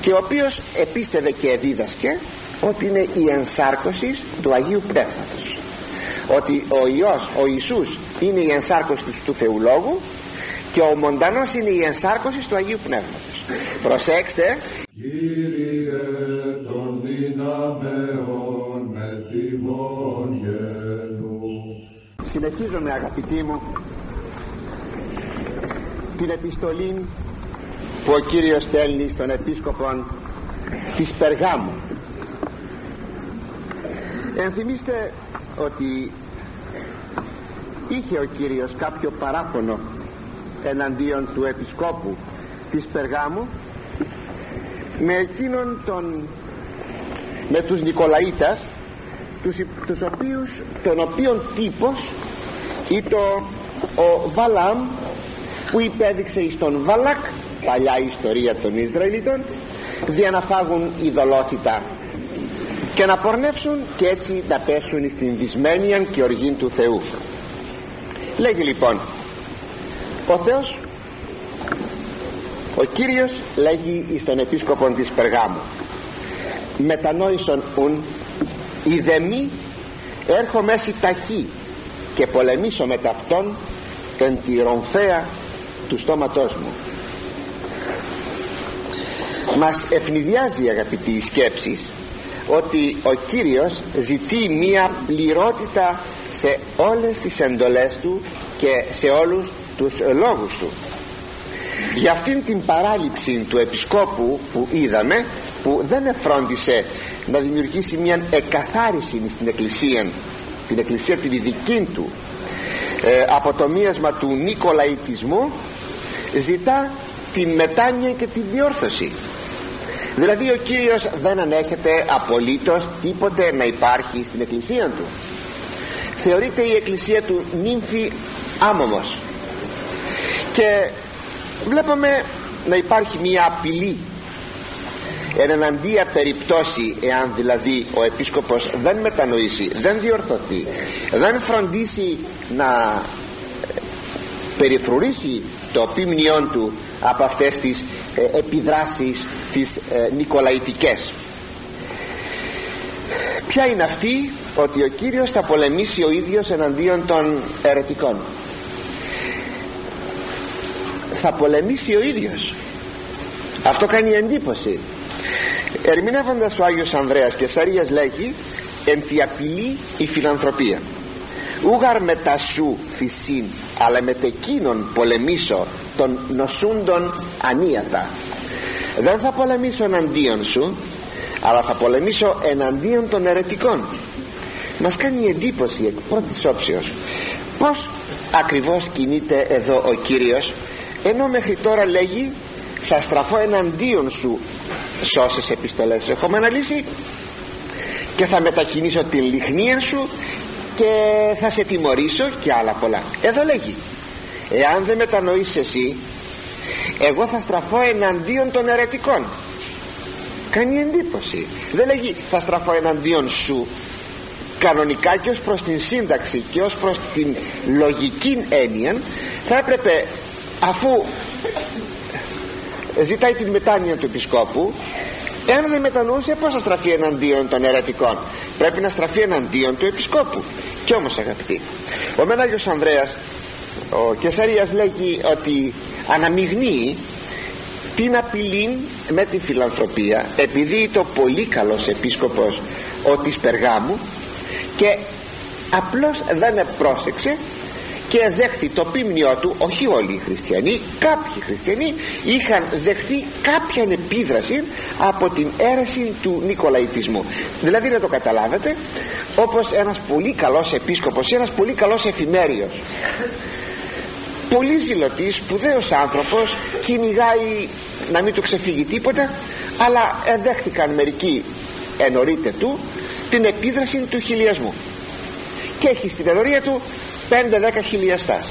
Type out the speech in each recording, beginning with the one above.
και ο οποίος επίστευε και δίδασκε ότι είναι η ενσάρκωση του Αγίου Πνεύματος, ότι ο Υιός, ο Ιησούς είναι η ενσάρκωση του Θεού Λόγου και ο Μοντανός είναι η ενσάρκωση του Αγίου Πνεύματος. Προσέξτε, Κύριε των δυναμεών εθιμών γενού. συνεχίζομαι αγαπητοί μου την επιστολή που ο Κύριος στέλνει στον επίσκοπο της Περγάμου. Ενθυμίστε ότι είχε ο Κύριος κάποιο παράπονο εναντίον του επισκόπου της Περγάμου με εκείνον με τους Νικολαίτας, τον οποίον τύπος ήταν ο Βαλάμ, που υπέδειξε εις τον Βαλάκ, παλιά ιστορία των Ισραηλίτων, για να φάγουν ειδωλόθητα και να πορνεύσουν και έτσι να πέσουν στην δυσμένεια και οργήν του Θεού. Λέγει λοιπόν ο Θεός, ο Κύριος λέγει εις τον επίσκοπο της Περγάμου: μετανόησον ουν ειδεμή έρχομαι έσυ ταχύ και πολεμήσω με ταυτόν εν τη ρομφαία του στόματός μου. Μας ευνηδιάζει, αγαπητοί, η σκέψη ότι ο Κύριος ζητεί μία πληρότητα σε όλες τις εντολές του και σε όλους τους λόγους του. Για αυτήν την παράληψη του επισκόπου που είδαμε, που δεν εφρόντισε να δημιουργήσει μια εκαθάριση στην Εκκλησία, την Εκκλησία την ειδική του, από το μίασμα του Νικολαϊτισμού, ζητά την μετάνοια και τη διόρθωση. Δηλαδή ο Κύριος δεν ανέχεται απολύτως τίποτε να υπάρχει στην Εκκλησία του. Θεωρείται η Εκκλησία του νύμφη άμωμος, και βλέπουμε να υπάρχει μια απειλή εν εναντία περιπτώσει, εάν δηλαδή ο επίσκοπος δεν μετανοήσει, δεν διορθωθεί, δεν φροντίσει να περιφρουρήσει το ποιμνιόν του από αυτές τις επιδράσεις τις νικολαϊτικές. Ποια είναι αυτή? Ότι ο Κύριος θα πολεμήσει ο ίδιος εναντίον των αιρετικών. Θα πολεμήσει ο ίδιος. Αυτό κάνει εντύπωση. Ερμηνεύοντας ο Άγιος Ανδρέας Κεσαρίας λέγει: εν τη απειλή η φιλανθρωπία, ούγαρ μετά σου θυσίν, αλλά με τεκίνον πολεμήσω των νοσούντων ανίατα. Δεν θα πολεμήσω εναντίον σου, αλλά θα πολεμήσω εναντίον των αιρετικών. Μας κάνει εντύπωση εκ πρώτης όψεως πως ακριβώς κινείται εδώ ο Κύριος, ενώ μέχρι τώρα λέγει θα στραφώ εναντίον σου σ' όσες επιστολές σου έχουμε αναλύσει και θα μετακινήσω την λιχνία σου και θα σε τιμωρήσω και άλλα πολλά. Εδώ λέγει εάν δεν μετανοήσεις εσύ, εγώ θα στραφώ εναντίον των αιρετικών. Κάνει εντύπωση. Δεν λέγει θα στραφώ εναντίον σου. Κανονικά και ως προς την σύνταξη και ως προς την λογική έννοια θα έπρεπε, αφού ζητάει την μετάνοια του επισκόπου, εάν δεν μετανοούσε, πώς θα στραφεί εναντίον των αιρετικών? Πρέπει να στραφεί εναντίον του επισκόπου. Κι όμως, αγαπητοί, ο Άγιος Ανδρέας ο Κεσαρίας λέγει ότι αναμειγνύει την απειλή με τη φιλανθρωπία, επειδή το πολύ καλός επίσκοπος ο της Περγάμου και απλώς δεν επρόσεξε και δέχτη το ποίμνιό του. Όχι όλοι οι χριστιανοί, κάποιοι χριστιανοί είχαν δεχτεί κάποια επίδραση από την αίρεση του νικολαϊτισμού. Δηλαδή, να το καταλάβετε, όπως ένας πολύ καλός επίσκοπος, ένας πολύ καλός εφημέριος, πολύ ζηλωτής, σπουδαίος άνθρωπος, κυνηγάει να μην του ξεφύγει τίποτα, αλλά δέχτηκαν μερικοί ενωρίτε του την επίδραση του χιλιασμού και έχει στην ενορία του 5-10 χιλιαστάς,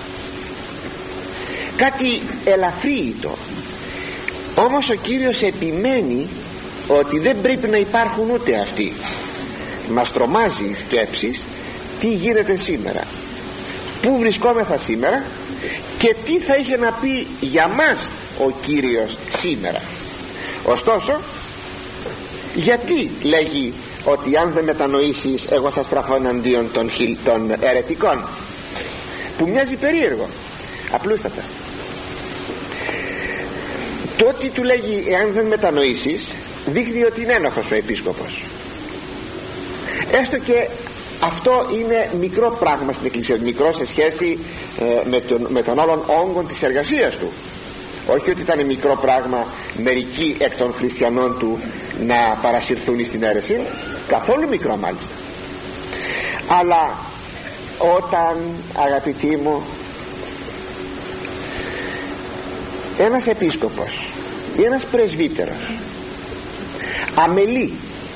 κάτι ελαφρύητο. Όμως ο Κύριος επιμένει ότι δεν πρέπει να υπάρχουν ούτε αυτοί. Μας τρομάζει η σκέψη τι γίνεται σήμερα, πού βρισκόμεθα σήμερα και τι θα είχε να πει για μας ο Κύριος σήμερα. Ωστόσο Γιατί λέγει ότι αν δεν μετανοήσεις εγώ θα στραφώ εναντίον των αιρετικών, που μοιάζει περίεργο απλούστατα. Το ότι του λέγει εάν δεν μετανοήσεις δείχνει ότι είναι ένοχος ο επίσκοπος, έστω και αυτό είναι μικρό πράγμα στην Εκκλησία, μικρό σε σχέση με τον όλον όγκο της εργασίας του. Όχι ότι ήταν μικρό πράγμα μερικοί εκ των χριστιανών του να παρασυρθούν στην αίρεση, καθόλου μικρό μάλιστα. Αλλά όταν, αγαπητοί μου, ένας επίσκοπος ή ένας πρεσβύτερος αμελεί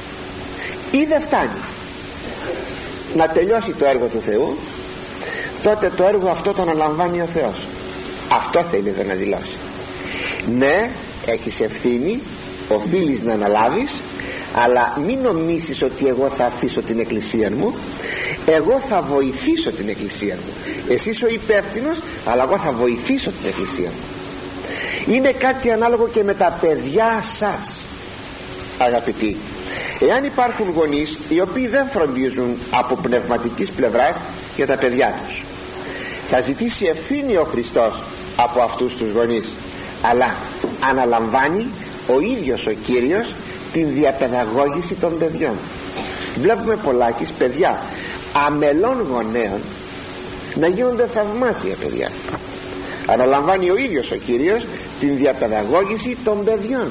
ή δεν φτάνει να τελειώσει το έργο του Θεού, τότε το έργο αυτό το αναλαμβάνει ο Θεός. Αυτό θέλει εδώ να δηλώσει. Ναι, έχεις ευθύνη, οφείλεις να αναλάβεις, αλλά μην νομίσεις ότι εγώ θα αφήσω την εκκλησία μου. Εγώ θα βοηθήσω την εκκλησία μου. Εσύ είσαι ο υπεύθυνος, αλλά εγώ θα βοηθήσω την εκκλησία μου. Είναι κάτι ανάλογο και με τα παιδιά σας, αγαπητοί. Εάν υπάρχουν γονείς οι οποίοι δεν φροντίζουν από πνευματικής πλευράς για τα παιδιά τους, θα ζητήσει ευθύνη ο Χριστός από αυτούς τους γονείς, αλλά αναλαμβάνει ο ίδιος ο Κύριος την διαπαιδαγώγηση των παιδιών. Βλέπουμε πολλάκις παιδιά αμελών γονέων να γίνονται θαυμάσια παιδιά. Αναλαμβάνει ο ίδιος ο Κύριος την διαπαιδαγώγηση των παιδιών.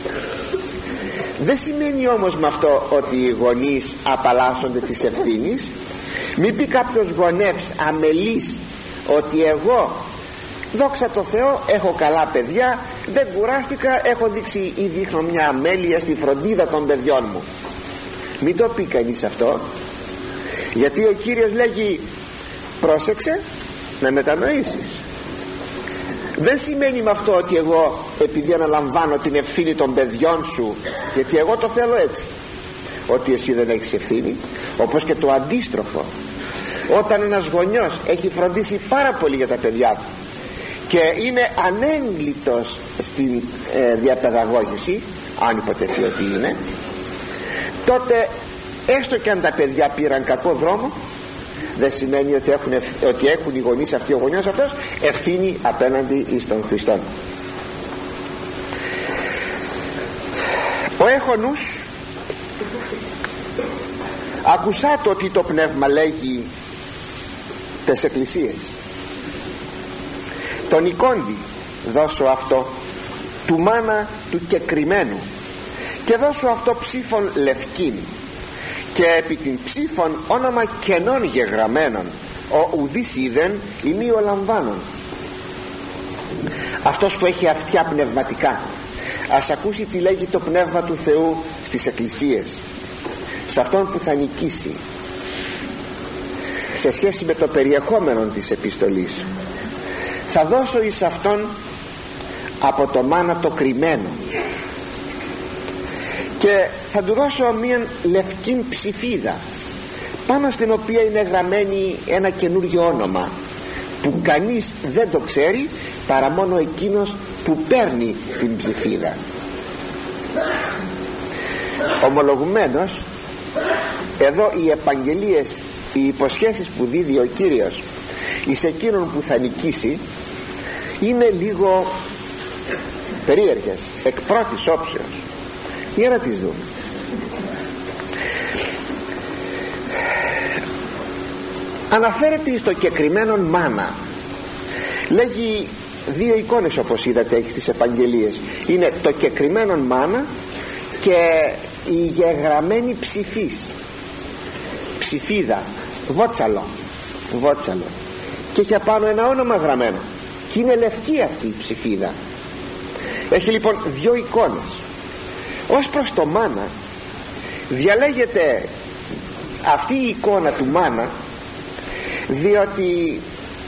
Δεν σημαίνει όμως με αυτό ότι οι γονείς απαλλάσσονται της ευθύνης. Μην πει κάποιος γονεύς αμελής ότι εγώ, δόξα τω Θεώ, έχω καλά παιδιά, δεν κουράστηκα, έχω δείξει ή δείχνω μια αμέλεια στη φροντίδα των παιδιών μου. Μην το πει κανείς αυτό, γιατί ο Κύριος λέγει πρόσεξε να μετανοήσεις. Δεν σημαίνει με αυτό ότι εγώ, επειδή αναλαμβάνω την ευθύνη των παιδιών σου, γιατί εγώ το θέλω έτσι, ότι εσύ δεν έχεις ευθύνη. Όπως και το αντίστροφο, όταν ένας γονιός έχει φροντίσει πάρα πολύ για τα παιδιά του και είναι ανέγκλητος στην διαπαιδαγώγηση, αν υποτεθεί ότι είναι, τότε έστω και αν τα παιδιά πήραν κακό δρόμο, δεν σημαίνει ότι έχουν οι γονείς αυτοί, ο γονιός αυτός, ευθύνη απέναντι εις τον Χριστόν. Ο έχονους, ακουσάτο ότι το Πνεύμα λέγει τες εκκλησίες, τον εικόντι δώσω αυτό του μάνα του κεκριμένου, και δώσω αυτό ψήφων λευκήν, και επί την ψήφων όνομα κενών γεγραμμένων, ο ουδής είδεν ημί ο λαμβάνων. Αυτός που έχει αυτιά πνευματικά, ας ακούσει τι λέγει το Πνεύμα του Θεού στις εκκλησίες, σε αυτόν που θα νικήσει, σε σχέση με το περιεχόμενο της επιστολής. Θα δώσω εις αυτόν από το μάνα το κρυμμένο, και θα του δώσω μια λευκή ψηφίδα, πάνω στην οποία είναι γραμμένη ένα καινούριο όνομα που κανείς δεν το ξέρει παρά μόνο εκείνος που παίρνει την ψηφίδα. Ομολογουμένως, εδώ οι επαγγελίες, οι υποσχέσεις που δίδει ο Κύριος εις εκείνον που θα νικήσει είναι λίγο περίεργες εκ πρώτης όψεως. Για να τις δούμε. Αναφέρεται στο κεκριμένον μάνα. Λέγει δύο εικόνες, όπως είδατε, έχει στις επαγγελίες. Είναι το κεκριμένον μάνα και η γεγραμμένη ψηφίδα, βότσαλο, και έχει απάνω ένα όνομα γραμμένο, και είναι λευκή αυτή η ψηφίδα. Έχει λοιπόν δύο εικόνες. Ως προς το μάνα, διαλέγεται αυτή η εικόνα του μάνα διότι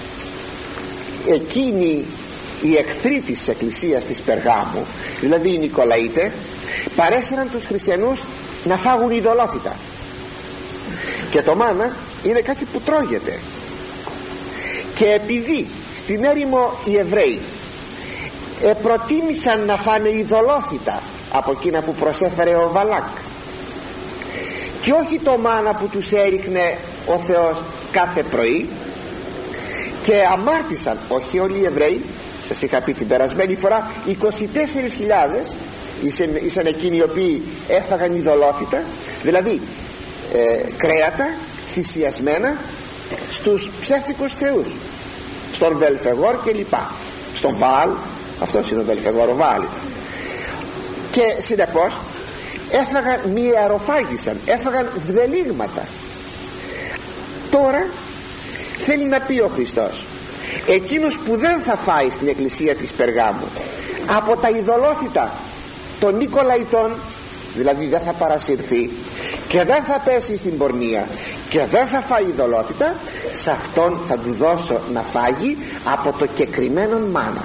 εκείνοι οι εχθροί της εκκλησίας της Περγάμου, δηλαδή οι Νικολαΐτε, παρέσυραν τους χριστιανούς να φάγουν ειδωλόθητα, και το μάνα είναι κάτι που τρώγεται, και επειδή στην έρημο οι Εβραίοι προτίμησαν να φάνε ειδωλόθητα από εκείνα που προσέφερε ο Βαλάκ, και όχι το μάνα που τους έριχνε ο Θεός κάθε πρωί. Και αμάρτησαν, όχι όλοι οι Εβραίοι, σας είχα πει την περασμένη φορά, 24.000 ήσαν εκείνοι οι οποίοι έφαγαν ειδωλόθητα, δηλαδή κρέατα θυσιασμένα στους ψεύτικους θεούς, στον Βελφεγόρ και λοιπά, στον Βαάλ, αυτός είναι ο Βελφεγόρ, ο Βαάλ. Και συνεπώς έφαγαν, μοιεροφάγησαν, έφαγαν βδελίγματα. Τώρα θέλει να πει ο Χριστός, εκείνος που δεν θα φάει στην εκκλησία της Περγάμου από τα ειδωλόθητα των Νικολαϊτών, δηλαδή δεν θα παρασυρθεί και δεν θα πέσει στην πορνεία και δεν θα φάει ειδωλόθητα, σε αυτόν θα του δώσω να φάγει από το κεκριμένον μάνα.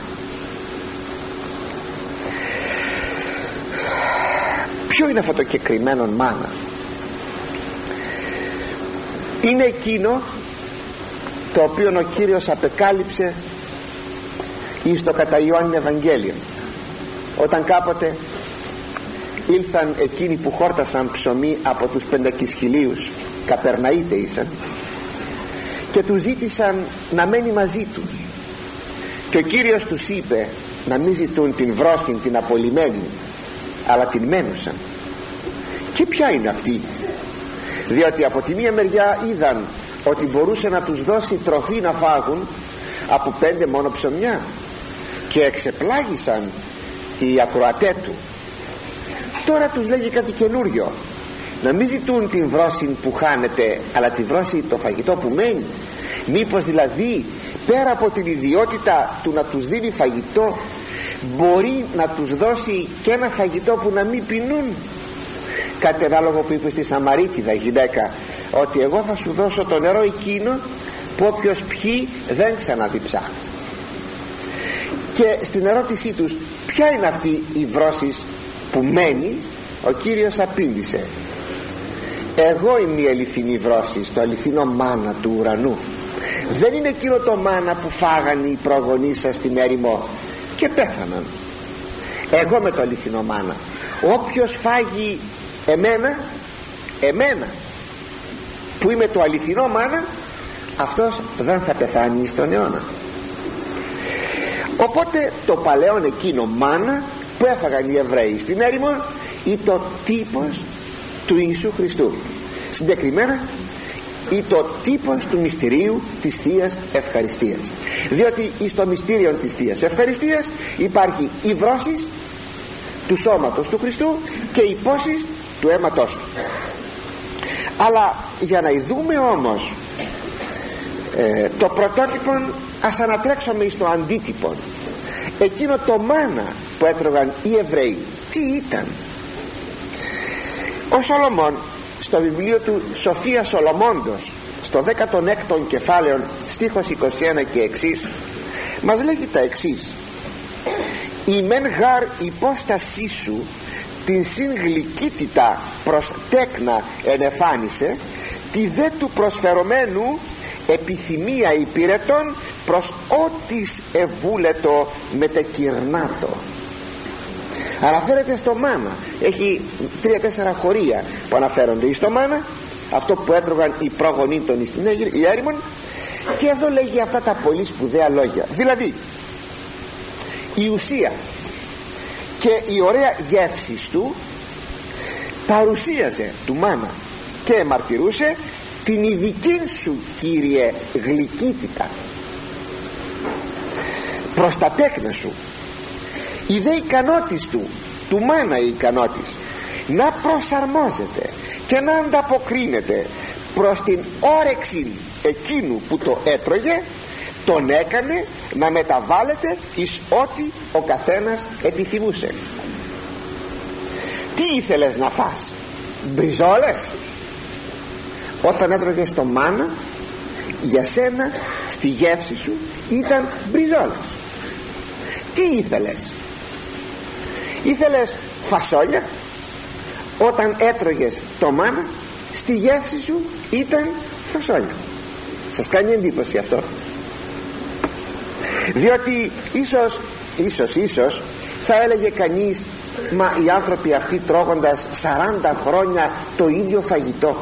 Ποιο είναι αυτό το κεκριμένον μάνα? Είναι εκείνο το οποίο ο Κύριος απεκάλυψε εις το κατά Ιωάννην Ευαγγέλιο, όταν κάποτε ήλθαν εκείνοι που χόρτασαν ψωμί από τους πεντακισχυλίους, Καπερναΐτε ήσαν, και τους ζήτησαν να μένει μαζί τους, και ο Κύριος τους είπε να μην ζητούν την βρόστιν την απολυμένη, αλλά την μένουσαν. Και ποια είναι αυτή? Διότι από τη μία μεριά είδαν ότι μπορούσε να τους δώσει τροφή να φάγουν από 5 μόνο ψωμιά, και εξεπλάγησαν οι ακροατές του. Τώρα τους λέγει κάτι καινούριο, να μην ζητούν την βρώση που χάνεται, αλλά τη βρώση, το φαγητό που μένει. Μήπως δηλαδή πέρα από την ιδιότητα του να τους δίνει φαγητό, μπορεί να τους δώσει και ένα φαγητό που να μην πεινούν? Κάτι ανάλογο που είπε στη Σαμαρίτιδα γυναίκα, ότι εγώ θα σου δώσω το νερό εκείνο που όποιος πιει δεν ξαναδιψά. Και στην ερώτησή τους ποια είναι αυτή η βρώσης που μένει, ο Κύριος απήντησε, εγώ είμαι η αληθινή βρώση, το αληθινό μάνα του ουρανού. Δεν είναι εκείνο το μάνα που φάγανε οι προγονείς σας στην έρημο και πέθαναν. Εγώ είμαι το αληθινό μάνα. Όποιος φάγει εμένα που είμαι το αληθινό μάνα, αυτός δεν θα πεθάνει στον αιώνα. Οπότε το παλαιόν εκείνο μάνα που έφαγαν οι Εβραίοι στην έρημο ή το τύπος του Ιησού Χριστού, συγκεκριμένα ή το τύπος του μυστηρίου της Θείας Ευχαριστίας. Διότι στο μυστήριο της Θείας Ευχαριστίας υπάρχει η βρώσεις του σώματος του Χριστού και η πόσης του αίματός του. Αλλά για να δούμε όμως το πρωτότυπο, ας ανατρέξουμε στο αντίτυπο. Εκείνο το μάνα που έτρωγαν οι Εβραίοι τι ήταν? Ο Σολομών στο βιβλίο του Σοφία Σολομώντος, στο 16ο κεφάλαιο στίχος 21 και εξής, μας λέγει τα εξής: η μεν γάρ υπόστασή σου την συγγλυκύτητα προς τέκνα ενεφάνισε, τη δε του προσφερωμένου επιθυμία υπηρετών προς ότις ευούλετο μετεκυρνάτο. Αναφέρεται στο μάνα, έχει 3-4 χωρία που αναφέρονται στο μάνα, αυτό που έτρωγαν οι πρόγονοι των στην έρημον, και εδώ λέγει αυτά τα πολύ σπουδαία λόγια. Δηλαδή η ουσία και η ωραία γεύση του παρουσίαζε του μάνα και εμαρτυρούσε την ειδική σου, Κύριε, γλυκύτητα προς τα τέκνα σου. Η δε ικανότης του μάνα, η ικανότης να προσαρμόζεται και να ανταποκρίνεται προς την όρεξη εκείνου που το έτρωγε, τον έκανε να μεταβάλλεται εις ό,τι ο καθένας επιθυμούσε. Τι ήθελες να φας? Μπριζόλες? Όταν έτρωγες το μάνα, για σένα στη γεύση σου ήταν μπριζόλες. Τι ήθελες? Ήθελες φασόλια? Όταν έτρωγες το μάνα, στη γεύση σου ήταν φασόλια. Σας κάνει εντύπωση αυτό? Διότι ίσως θα έλεγε κανείς Μα οι άνθρωποι αυτοί τρώγοντας 40 χρόνια το ίδιο φαγητό,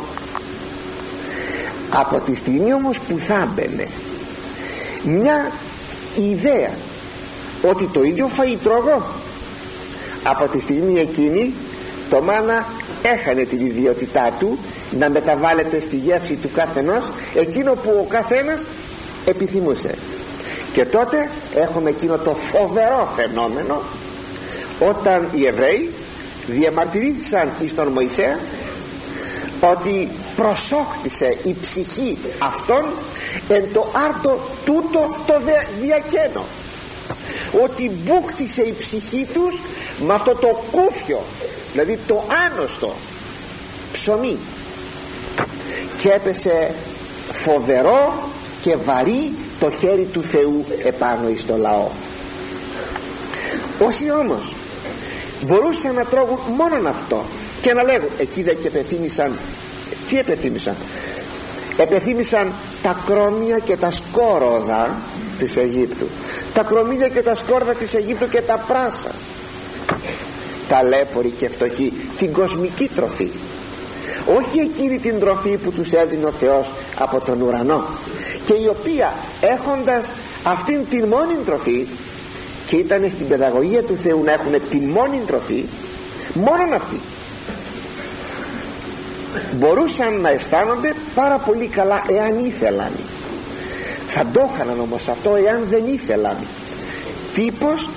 από τη στιγμή όμως που θα μπαινε μια ιδέα ότι το ίδιο φαΐ τρώγω, από τη στιγμή εκείνη το μάνα έχανε την ιδιότητά του να μεταβάλλεται στη γεύση του καθενός εκείνο που ο καθένας επιθυμούσε. Και τότε έχουμε εκείνο το φοβερό φαινόμενο όταν οι Εβραίοι διαμαρτυρήθησαν εις τον Μωυσέα ότι προσόχτησε η ψυχή αυτών εν το άρτο τούτο το διακαίνω, ότι μπούχτισε η ψυχή τους με αυτό το κούφιο, δηλαδή το άνοστο ψωμί, και έπεσε φοβερό και βαρύ το χέρι του Θεού επάνω εις το λαό. Όσοι όμως μπορούσαν να τρώγουν μόνον αυτό και να λέγουν, εκεί δεν και επεθύμησαν, τι επεθύμησαν? Επεθύμησαν τα κρόμια και τα σκόροδα της Αιγύπτου, τα κρομίδια και τα σκόρδα της Αιγύπτου και τα πράσα, ταλέποροι και φτωχοί, την κοσμική τροφή, όχι εκείνη την τροφή που τους έδινε ο Θεός από τον ουρανό, και η οποία έχοντας αυτήν την μόνη τροφή, και ήταν στην παιδαγωγία του Θεού να έχουν τη μόνη τροφή, μόνον αυτή μπορούσαν να αισθάνονται πάρα πολύ καλά εάν ήθελαν. Θα το έκαναν όμως αυτό εάν δεν ήθελαν. Τύπος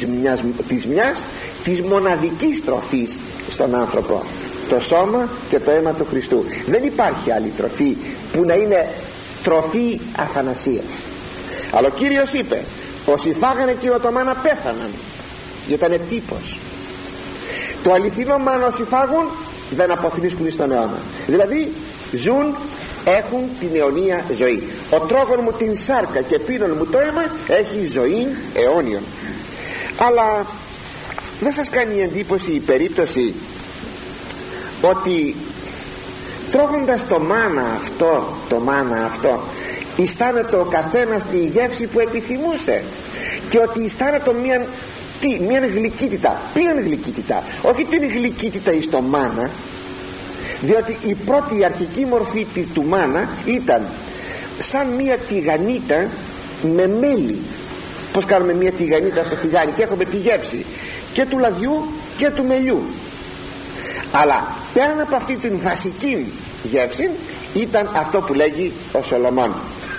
της μοναδικής τροφής στον άνθρωπο, το σώμα και το αίμα του Χριστού. Δεν υπάρχει άλλη τροφή που να είναι τροφή αθανασίας. Αλλά ο Κύριος είπε, όσοι φάγανε εκείνο το μάνα πέθαναν, γιατί ήταν τύπος. Το αληθινό μάνα όσοι φάγουν δεν αποθνίσκουν στον αιώνα, δηλαδή ζουν, έχουν την αιωνία ζωή. Ο τρώγων μου την σάρκα και πίνων μου το αίμα έχει ζωή αιώνιον. Αλλά δεν σας κάνει εντύπωση η περίπτωση ότι τρώγοντας το μάνα αυτό αισθάνεται ο καθένας τη γεύση που επιθυμούσε, και ότι αισθάνεται μια γλυκύτητα. Ποιαν γλυκύτητα? Όχι την γλυκύτητα εις το μάνα, διότι η πρώτη αρχική μορφή του μάνα ήταν σαν μια τηγανίτα με μέλι. Πως κάνουμε μια τηγανίτα στο τηγάνι και έχουμε τη γεύση και του λαδιού και του μελιού. Αλλά πέραν από αυτή την βασική γεύση ήταν αυτό που λέγει ο Σολομών.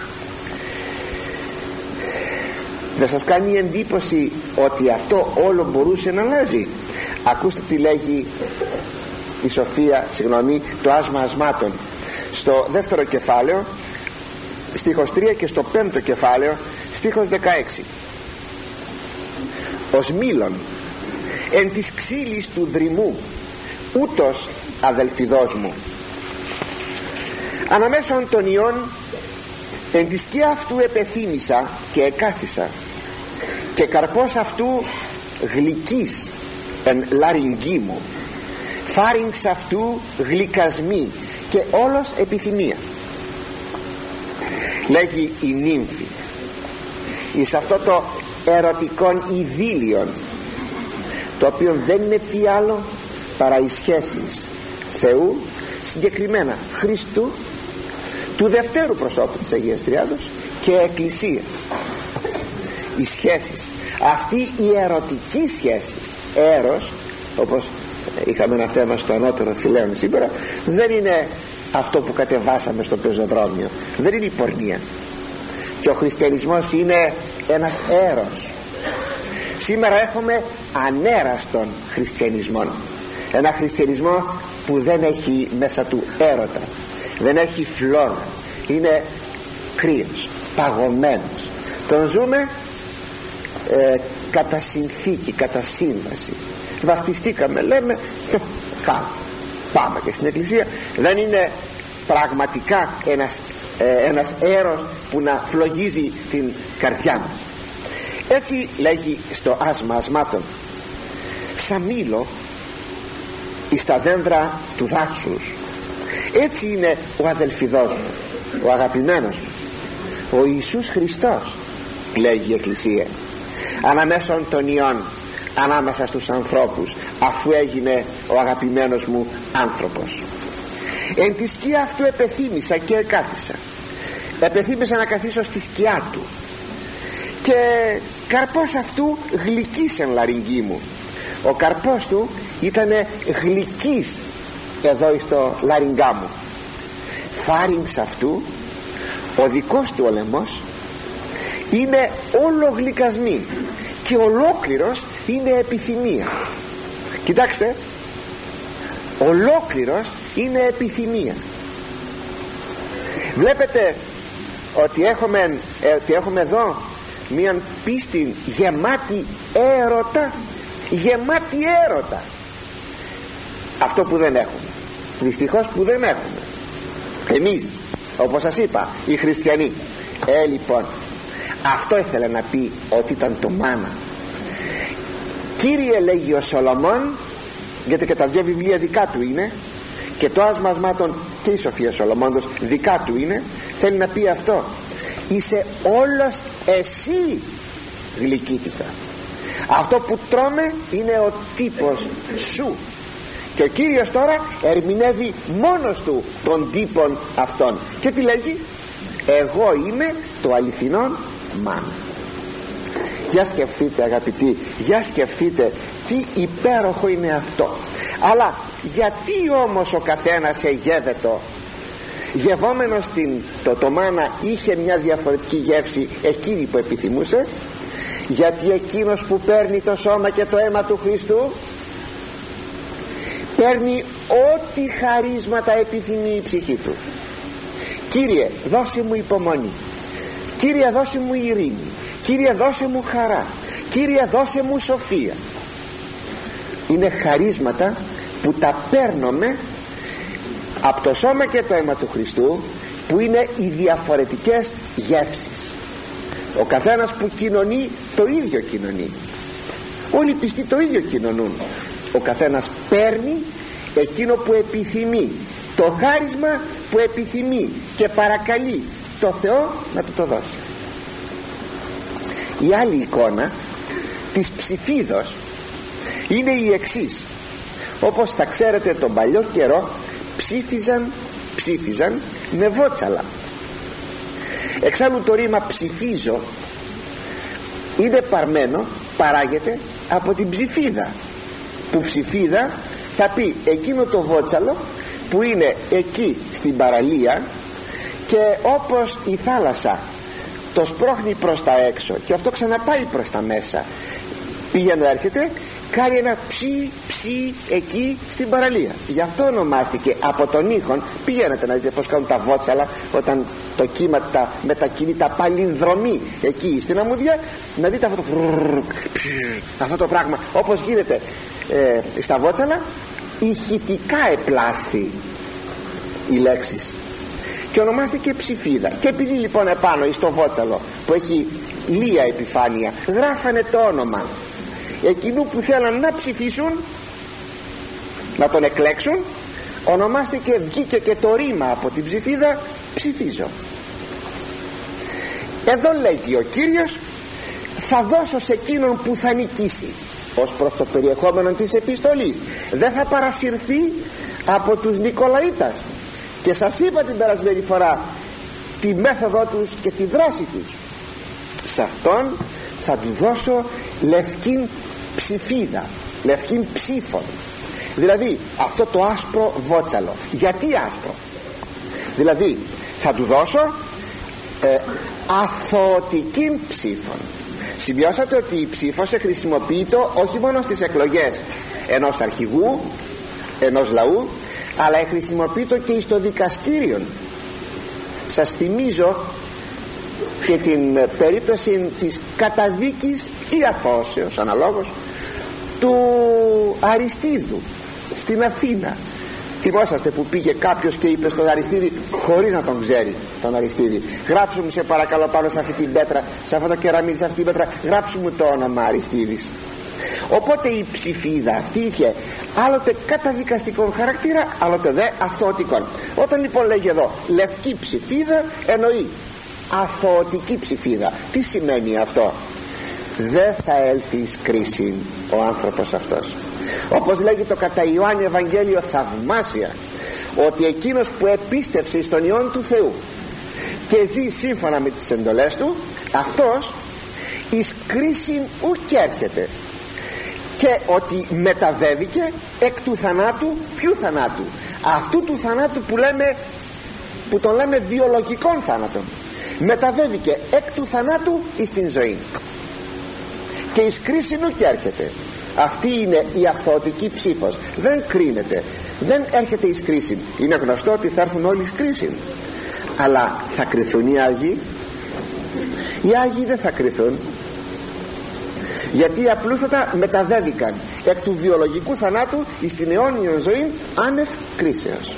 Δεν σας κάνει εντύπωση ότι αυτό όλο μπορούσε να αλλάζει? Ακούστε τι λέγει η Σοφία, το άσμα ασμάτων, στο δεύτερο κεφάλαιο στίχος 3 και στο πέμπτο κεφάλαιο στίχος 16. Ως μήλον εν της ξύλης του δρυμού ούτως αδελφιδός μου, αναμέσων των ιών εν τη σκιά αυτού επεθύμησα και εκάθισα, και καρπός αυτού γλυκής εν λαρυγγί μου, φάριγξ αυτού γλυκασμή και όλος επιθυμία. Λέγει η νύμφη εις αυτό το ερωτικόν ειδήλιον, το οποίο δεν είναι τι άλλο παρά οι σχέσεις Θεού, συγκεκριμένα Χριστού, του δευτέρου προσώπου της Αγίας Τριάδος, και Εκκλησίας. Οι σχέσεις, αυτή η ερωτική σχέση, έρος, όπως είχαμε ένα θέμα στο ανώτερο Θηλαίον σήμερα, δεν είναι αυτό που κατεβάσαμε στο πεζοδρόμιο, δεν είναι η πορνεία. Και ο χριστιανισμός είναι ένας έρος. Σήμερα έχουμε ανέραστον χριστιανισμό, ένα χριστιανισμό που δεν έχει μέσα του έρωτα, δεν έχει φλόγα, είναι κρύος, παγωμένος. Τον ζούμε κατά συνθήκη, κατά σύμβαση. Βαφτιστήκαμε, λέμε, πάμε και στην εκκλησία. Δεν είναι πραγματικά ένας έρος που να φλογίζει την καρδιά μας. Έτσι λέγει στο άσμα ασμάτων, σαν μήλο εις τα δέντρα του δάσους. Έτσι είναι ο αδελφιδός μου, ο αγαπημένος μου, ο Ιησούς Χριστός, λέγει η Εκκλησία, αναμέσων των ιών, ανάμεσα στους ανθρώπους, αφού έγινε ο αγαπημένος μου άνθρωπος. Εν τη σκιά αυτού επεθύμησα και εκάθισα. Επεθύμησα να καθίσω στη σκιά του, και καρπός αυτού γλυκής εν λαρυγγή μου. Ο καρπός του ήτανε γλυκής εδώ στο λαρυγγά μου. Φάρινξ αυτού, ο δικός του ο λαιμός, είναι όλο γλυκασμή και ολόκληρος είναι επιθυμία. Κοιτάξτε, ολόκληρος είναι επιθυμία. Βλέπετε ότι έχουμε εδώ μίαν πίστη γεμάτη έρωτα, γεμάτη έρωτα. Αυτό που δεν έχουμε, δυστυχώς που δεν έχουμε εμείς, όπως σας είπα, οι χριστιανοί. Λοιπόν, αυτό ήθελε να πει ότι ήταν το μάνα. Κύριε, λέγει ο Σολομών, γιατί και τα δύο βιβλία δικά του είναι, και το Ασμασμάτων και η Σοφία Σολομώντος δικά του είναι, θέλει να πει αυτό: είσαι όλος εσύ γλυκύτητα. Αυτό που τρώμε είναι ο τύπος σου, και ο Κύριος τώρα ερμηνεύει μόνος του τον τύπον αυτόν, και τι λέγει? Εγώ είμαι το αληθινόν μάνα. Για σκεφτείτε, αγαπητοί, για σκεφτείτε τι υπέροχο είναι αυτό. Αλλά γιατί όμως ο καθένας εγεύετο, γευόμενος το μάνα, είχε μια διαφορετική γεύση εκείνη που επιθυμούσε? Γιατί εκείνος που παίρνει το σώμα και το αίμα του Χριστού παίρνει ό,τι χαρίσματα επιθυμεί η ψυχή του. Κύριε, δώσε μου υπομονή. Κύριε, δώσε μου ειρήνη. Κύριε, δώσε μου χαρά. Κύριε, δώσε μου σοφία. Είναι χαρίσματα που τα παίρνουμε από το σώμα και το αίμα του Χριστού, που είναι οι διαφορετικές γεύσεις. Ο καθένας που κοινωνεί το ίδιο κοινωνεί, όλοι οι πιστοί το ίδιο κοινωνούν. Ο καθένας παίρνει εκείνο που επιθυμεί, το χάρισμα που επιθυμεί, και παρακαλεί το Θεό να του το δώσει. Η άλλη εικόνα της ψηφίδος είναι η εξής. Όπως θα ξέρετε, τον παλιό καιρό ψήφιζαν με βότσαλα. Εξάλλου το ρήμα ψηφίζω είναι παράγεται από την ψηφίδα, που ψηφίδα θα πει εκείνο το βότσαλο που είναι εκεί στην παραλία, και όπως η θάλασσα το σπρώχνει προς τα έξω και αυτό ξαναπάει προς τα μέσα, πήγαινε, έρχεται, κάνει ένα ψι εκεί στην παραλία. Γι' αυτό ονομάστηκε από τον ήχον. Πηγαίνετε να δείτε πως κάνουν τα βότσαλα όταν το κύμα μετακινείται παλινδρομή εκεί στην αμμουδιά, να δείτε αυτό το πράγμα όπως γίνεται στα βότσαλα. Ηχητικά επλάσθη οι λέξεις και ονομάστηκε ψηφίδα. Και επειδή λοιπόν επάνω στο βότσαλο που έχει λία επιφάνεια γράφανε το όνομα εκείνου που θέλαν να ψηφίσουν, να τον εκλέξουν, ονομάστηκε, βγήκε και το ρήμα από την ψηφίδα, ψηφίζω. Εδώ λέγει ο Κύριος: θα δώσω σε εκείνον που θα νικήσει. Ως προς το περιεχόμενο της επιστολής, δεν θα παρασυρθεί από τους Νικολαίτας, και σας είπα την περασμένη φορά τη μέθοδο τους και τη δράση τους. Σε αυτόν θα του δώσω λευκήν ψηφίδα, λευκήν ψήφων, δηλαδή αυτό το άσπρο βότσαλο. Γιατί άσπρο? Δηλαδή θα του δώσω αθωωτικήν ψήφων. Σημειώσατε ότι η ψήφος χρησιμοποιείται όχι μόνο στις εκλογές ενός αρχηγού, ενός λαού, αλλά χρησιμοποιείται και στο δικαστήριο. Σας θυμίζω και την περίπτωση της καταδίκης ή αθώσεως, αναλόγως, του Αριστίδου στην Αθήνα. Θυμόσαστε που πήγε κάποιος και είπε στον Αριστίδη, χωρίς να τον ξέρει τον Αριστίδη: γράψου μου σε παρακαλώ πάνω σε αυτή την πέτρα, σε αυτό το κεραμίδι, σε αυτή την πέτρα, γράψου μου το όνομα Αριστίδης. Οπότε η ψηφίδα αυτή είχε άλλοτε καταδικαστικό χαρακτήρα, άλλοτε δε αθωωτικό. Όταν λοιπόν λέγει εδώ λευκή ψηφίδα, εννοεί αθωωτική ψηφίδα. Τι σημαίνει αυτό? Δεν θα έλθει εις κρίση ο άνθρωπος αυτός. όπως λέγει το κατά Ιωάννη Ευαγγέλιο θαυμάσια, ότι εκείνος που επίστευσε στον Υιόν του Θεού και ζει σύμφωνα με τις εντολές του, αυτός εις κρίσιν ουκ έρχεται, και ότι μεταβέβηκε εκ του θανάτου. Ποιου θανάτου? Αυτού του θανάτου που τον λέμε βιολογικών θάνατον. Μεταβέβηκε εκ του θανάτου εις την ζωή, και εις κρίσιν ουκ έρχεται. Αυτή είναι η αθωωτική ψήφος. Δεν κρίνεται, δεν έρχεται εις κρίση. Είναι γνωστό ότι θα έρθουν όλοι εις κρίση, αλλά θα κριθούν οι Άγιοι? Οι Άγιοι δεν θα κριθούν, γιατί απλούστατα μεταβέβηκαν εκ του βιολογικού θανάτου εις την αιώνιον ζωή άνευ κρίσεως.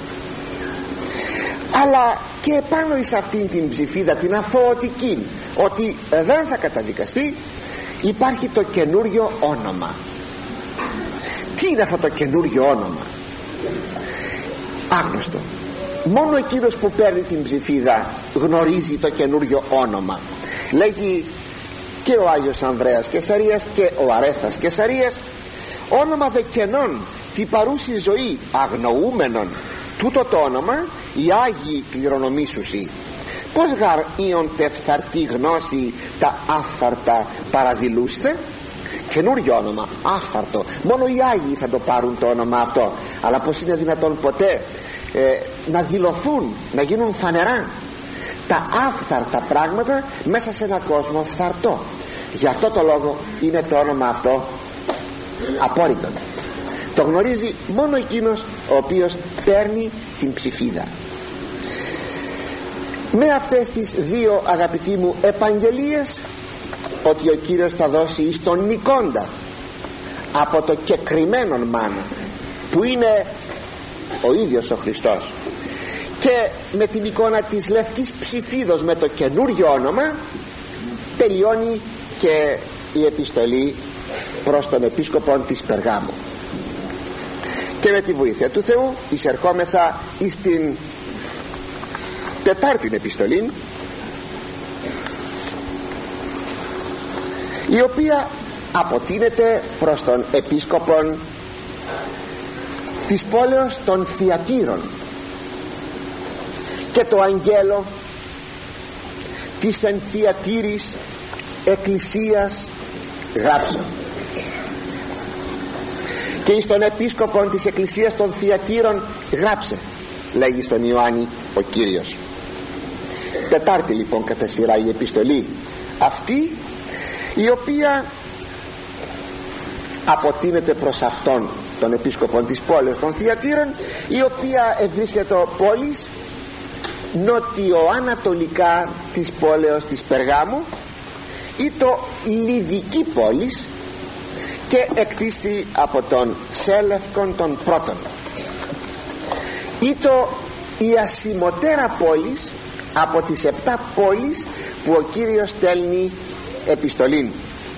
Αλλά και επάνω εις αυτήν την ψηφίδα την αθωωτική, ότι δεν θα καταδικαστεί, υπάρχει το καινούριο όνομα. Τι είναι αυτό το καινούριο όνομα? Άγνωστο. Μόνο εκείνος που παίρνει την ψηφίδα γνωρίζει το καινούριο όνομα. Λέγει και ο Άγιος Ανδρέας Κεσαρίας και ο Αρέθας Κεσαρίας, όνομα δε κενών τη παρούση ζωή αγνοούμενον, τούτο το όνομα οι Άγιοι κληρονομήσουσι. Πως γαρ ίον τεφθαρτή γνώση τα άφθαρτα παραδηλούστε? Καινούριο όνομα, άφθαρτο. Μόνο οι Άγιοι θα το πάρουν το όνομα αυτό. Αλλά πως είναι δυνατόν ποτέ να δηλωθούν, να γίνουν φανερά τα άφθαρτα πράγματα μέσα σε έναν κόσμο φθαρτό? Γι' αυτό το λόγο είναι το όνομα αυτό απόρριτο. Το γνωρίζει μόνο εκείνος ο οποίος παίρνει την ψηφίδα. Με αυτές τις δύο, αγαπητοί μου, επαγγελίες, ότι ο Κύριος θα δώσει εις τον νικόντα από το κεκριμένον μάνα, που είναι ο ίδιος ο Χριστός, και με την εικόνα της λευκής ψηφίδος με το καινούριο όνομα, τελειώνει και η επιστολή προς τον επίσκοπο της Περγάμου. Και με τη βοήθεια του Θεού εισερχόμεθα εις την τετάρτη επιστολή, η οποία αποτείνεται προς τον επίσκοπον της πόλεως των Θιατήρων και το αγγέλο της εν Θιατήρης εκκλησίας γράψε. Και εις τον επίσκοπον της εκκλησίας των Θιατήρων γράψε, λέγει στον Ιωάννη ο Κύριος. Τετάρτη λοιπόν κατά σειρά η επιστολή αυτή, η οποία αποτείνεται προς αυτόν τον επίσκοπον της πόλεως των Θιατήρων, η οποία ευρίσκεται πόλης νοτιοανατολικά της πόλεως της Περγάμου, ή το Λιδική πόλης, και εκτίστη από τον Σέλευκον τον πρώτον, ή το η ασημωτέρα πόλης από τις 7 πόλεις που ο Κύριος στέλνει επιστολήν.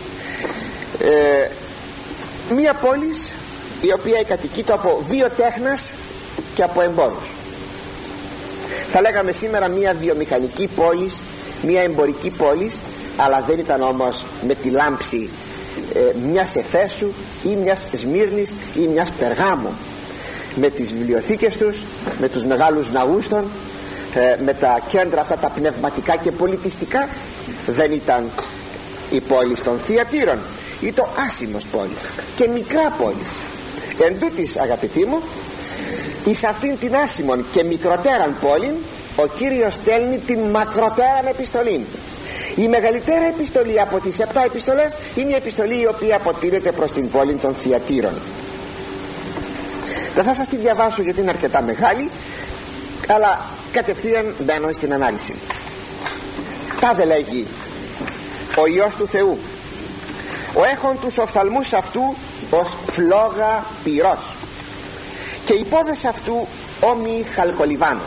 Μία πόλης η οποία κατοικείται από βιοτέχνας και από εμπόρους. Θα λέγαμε σήμερα μία βιομηχανική πόλης, μία εμπορική πόλης, αλλά δεν ήταν όμως με τη λάμψη μιας Εφέσου ή μιας Σμύρνης ή μιας Περγάμου, με τις βιβλιοθήκες τους, με τους μεγάλους ναούς των, με τα κέντρα αυτά τα πνευματικά και πολιτιστικά. Δεν ήταν η πόλη των Θιατήρων, ή το άσημος πόλης και μικρά πόλης. Εν τούτοις, αγαπητοί μου, εις αυτήν την άσημον και μικροτέραν πόλην ο Κύριος στέλνει την μακροτέραν επιστολή. Η μεγαλύτερη επιστολή από τις 7 επιστολές είναι η επιστολή η οποία αποτείνεται προς την πόλη των Θιατήρων. Δεν θα σας τη διαβάσω γιατί είναι αρκετά μεγάλη, αλλά κατευθείαν μπαίνω στην ανάλυση. Τάδε λέγει ο Υιός του Θεού, ο έχων τους οφθαλμούς αυτού ως φλόγα πυρός και οι πόδες αυτού όμοι χαλκολιβάνου.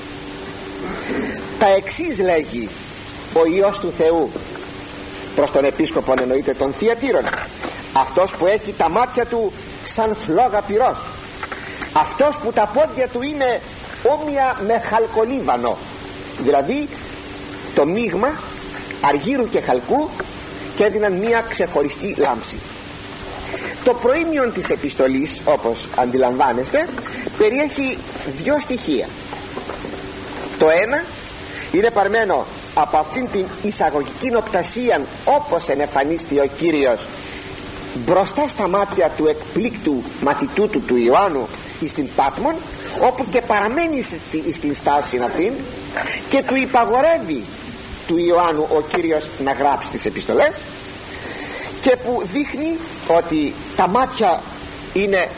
Τα εξής λέγει ο Υιός του Θεού προς τον επίσκοπο, εννοείται των Θιατήρων, αυτός που έχει τα μάτια του σαν φλόγα πυρός, αυτός που τα πόδια του είναι όμοια με χαλκολίβανο, δηλαδή το μείγμα αργύρου και χαλκού, και έδιναν μία ξεχωριστή λάμψη. Το προήμιον της επιστολής, όπως αντιλαμβάνεστε, περιέχει δύο στοιχεία. Το ένα είναι παρμένο από αυτήν την εισαγωγική νοπτασία, όπως ενεφανίστη ο Κύριος μπροστά στα μάτια του εκπλήκτου μαθητού του Ιωάννου στην Πάτμον, όπου και παραμένει στην στάση αυτήν και του υπαγορεύει του Ιωάννου ο Κύριος να γράψει τις επιστολές, και που δείχνει ότι τα μάτια είναι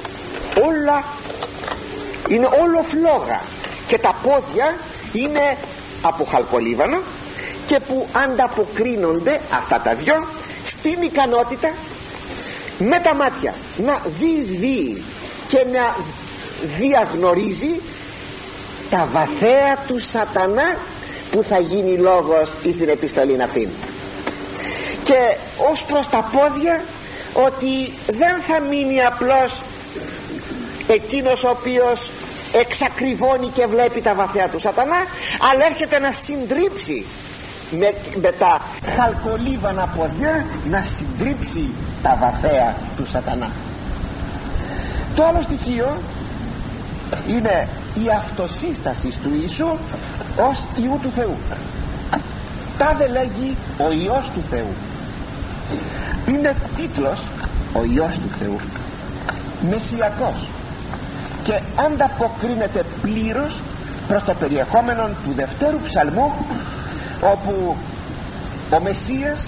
όλο φλόγα και τα πόδια είναι από χαλκολίβανο, και που ανταποκρίνονται αυτά τα δυο στην ικανότητα με τα μάτια να διεισδύει και να διαγνωρίζει τα βαθαία του σατανά που θα γίνει λόγος στην επιστολή αυτήν. Και ως προς τα πόδια, ότι δεν θα μείνει απλώς εκείνος ο οποίος εξακριβώνει και βλέπει τα βαθαία του σατανά, αλλά έρχεται να συντρίψει με τα χαλκολίβανα ποδιά, να συντρίψει τα βαθαία του σατανά. Το άλλο στοιχείο είναι η αυτοσύσταση του Ιησού ως Υιού του Θεού. Τάδε λέγει ο Υιός του Θεού. Είναι τίτλος ο Υιός του Θεού, μεσσιακός, και ανταποκρίνεται πλήρως προς το περιεχόμενο του δευτέρου ψαλμού, όπου ο Μεσσίας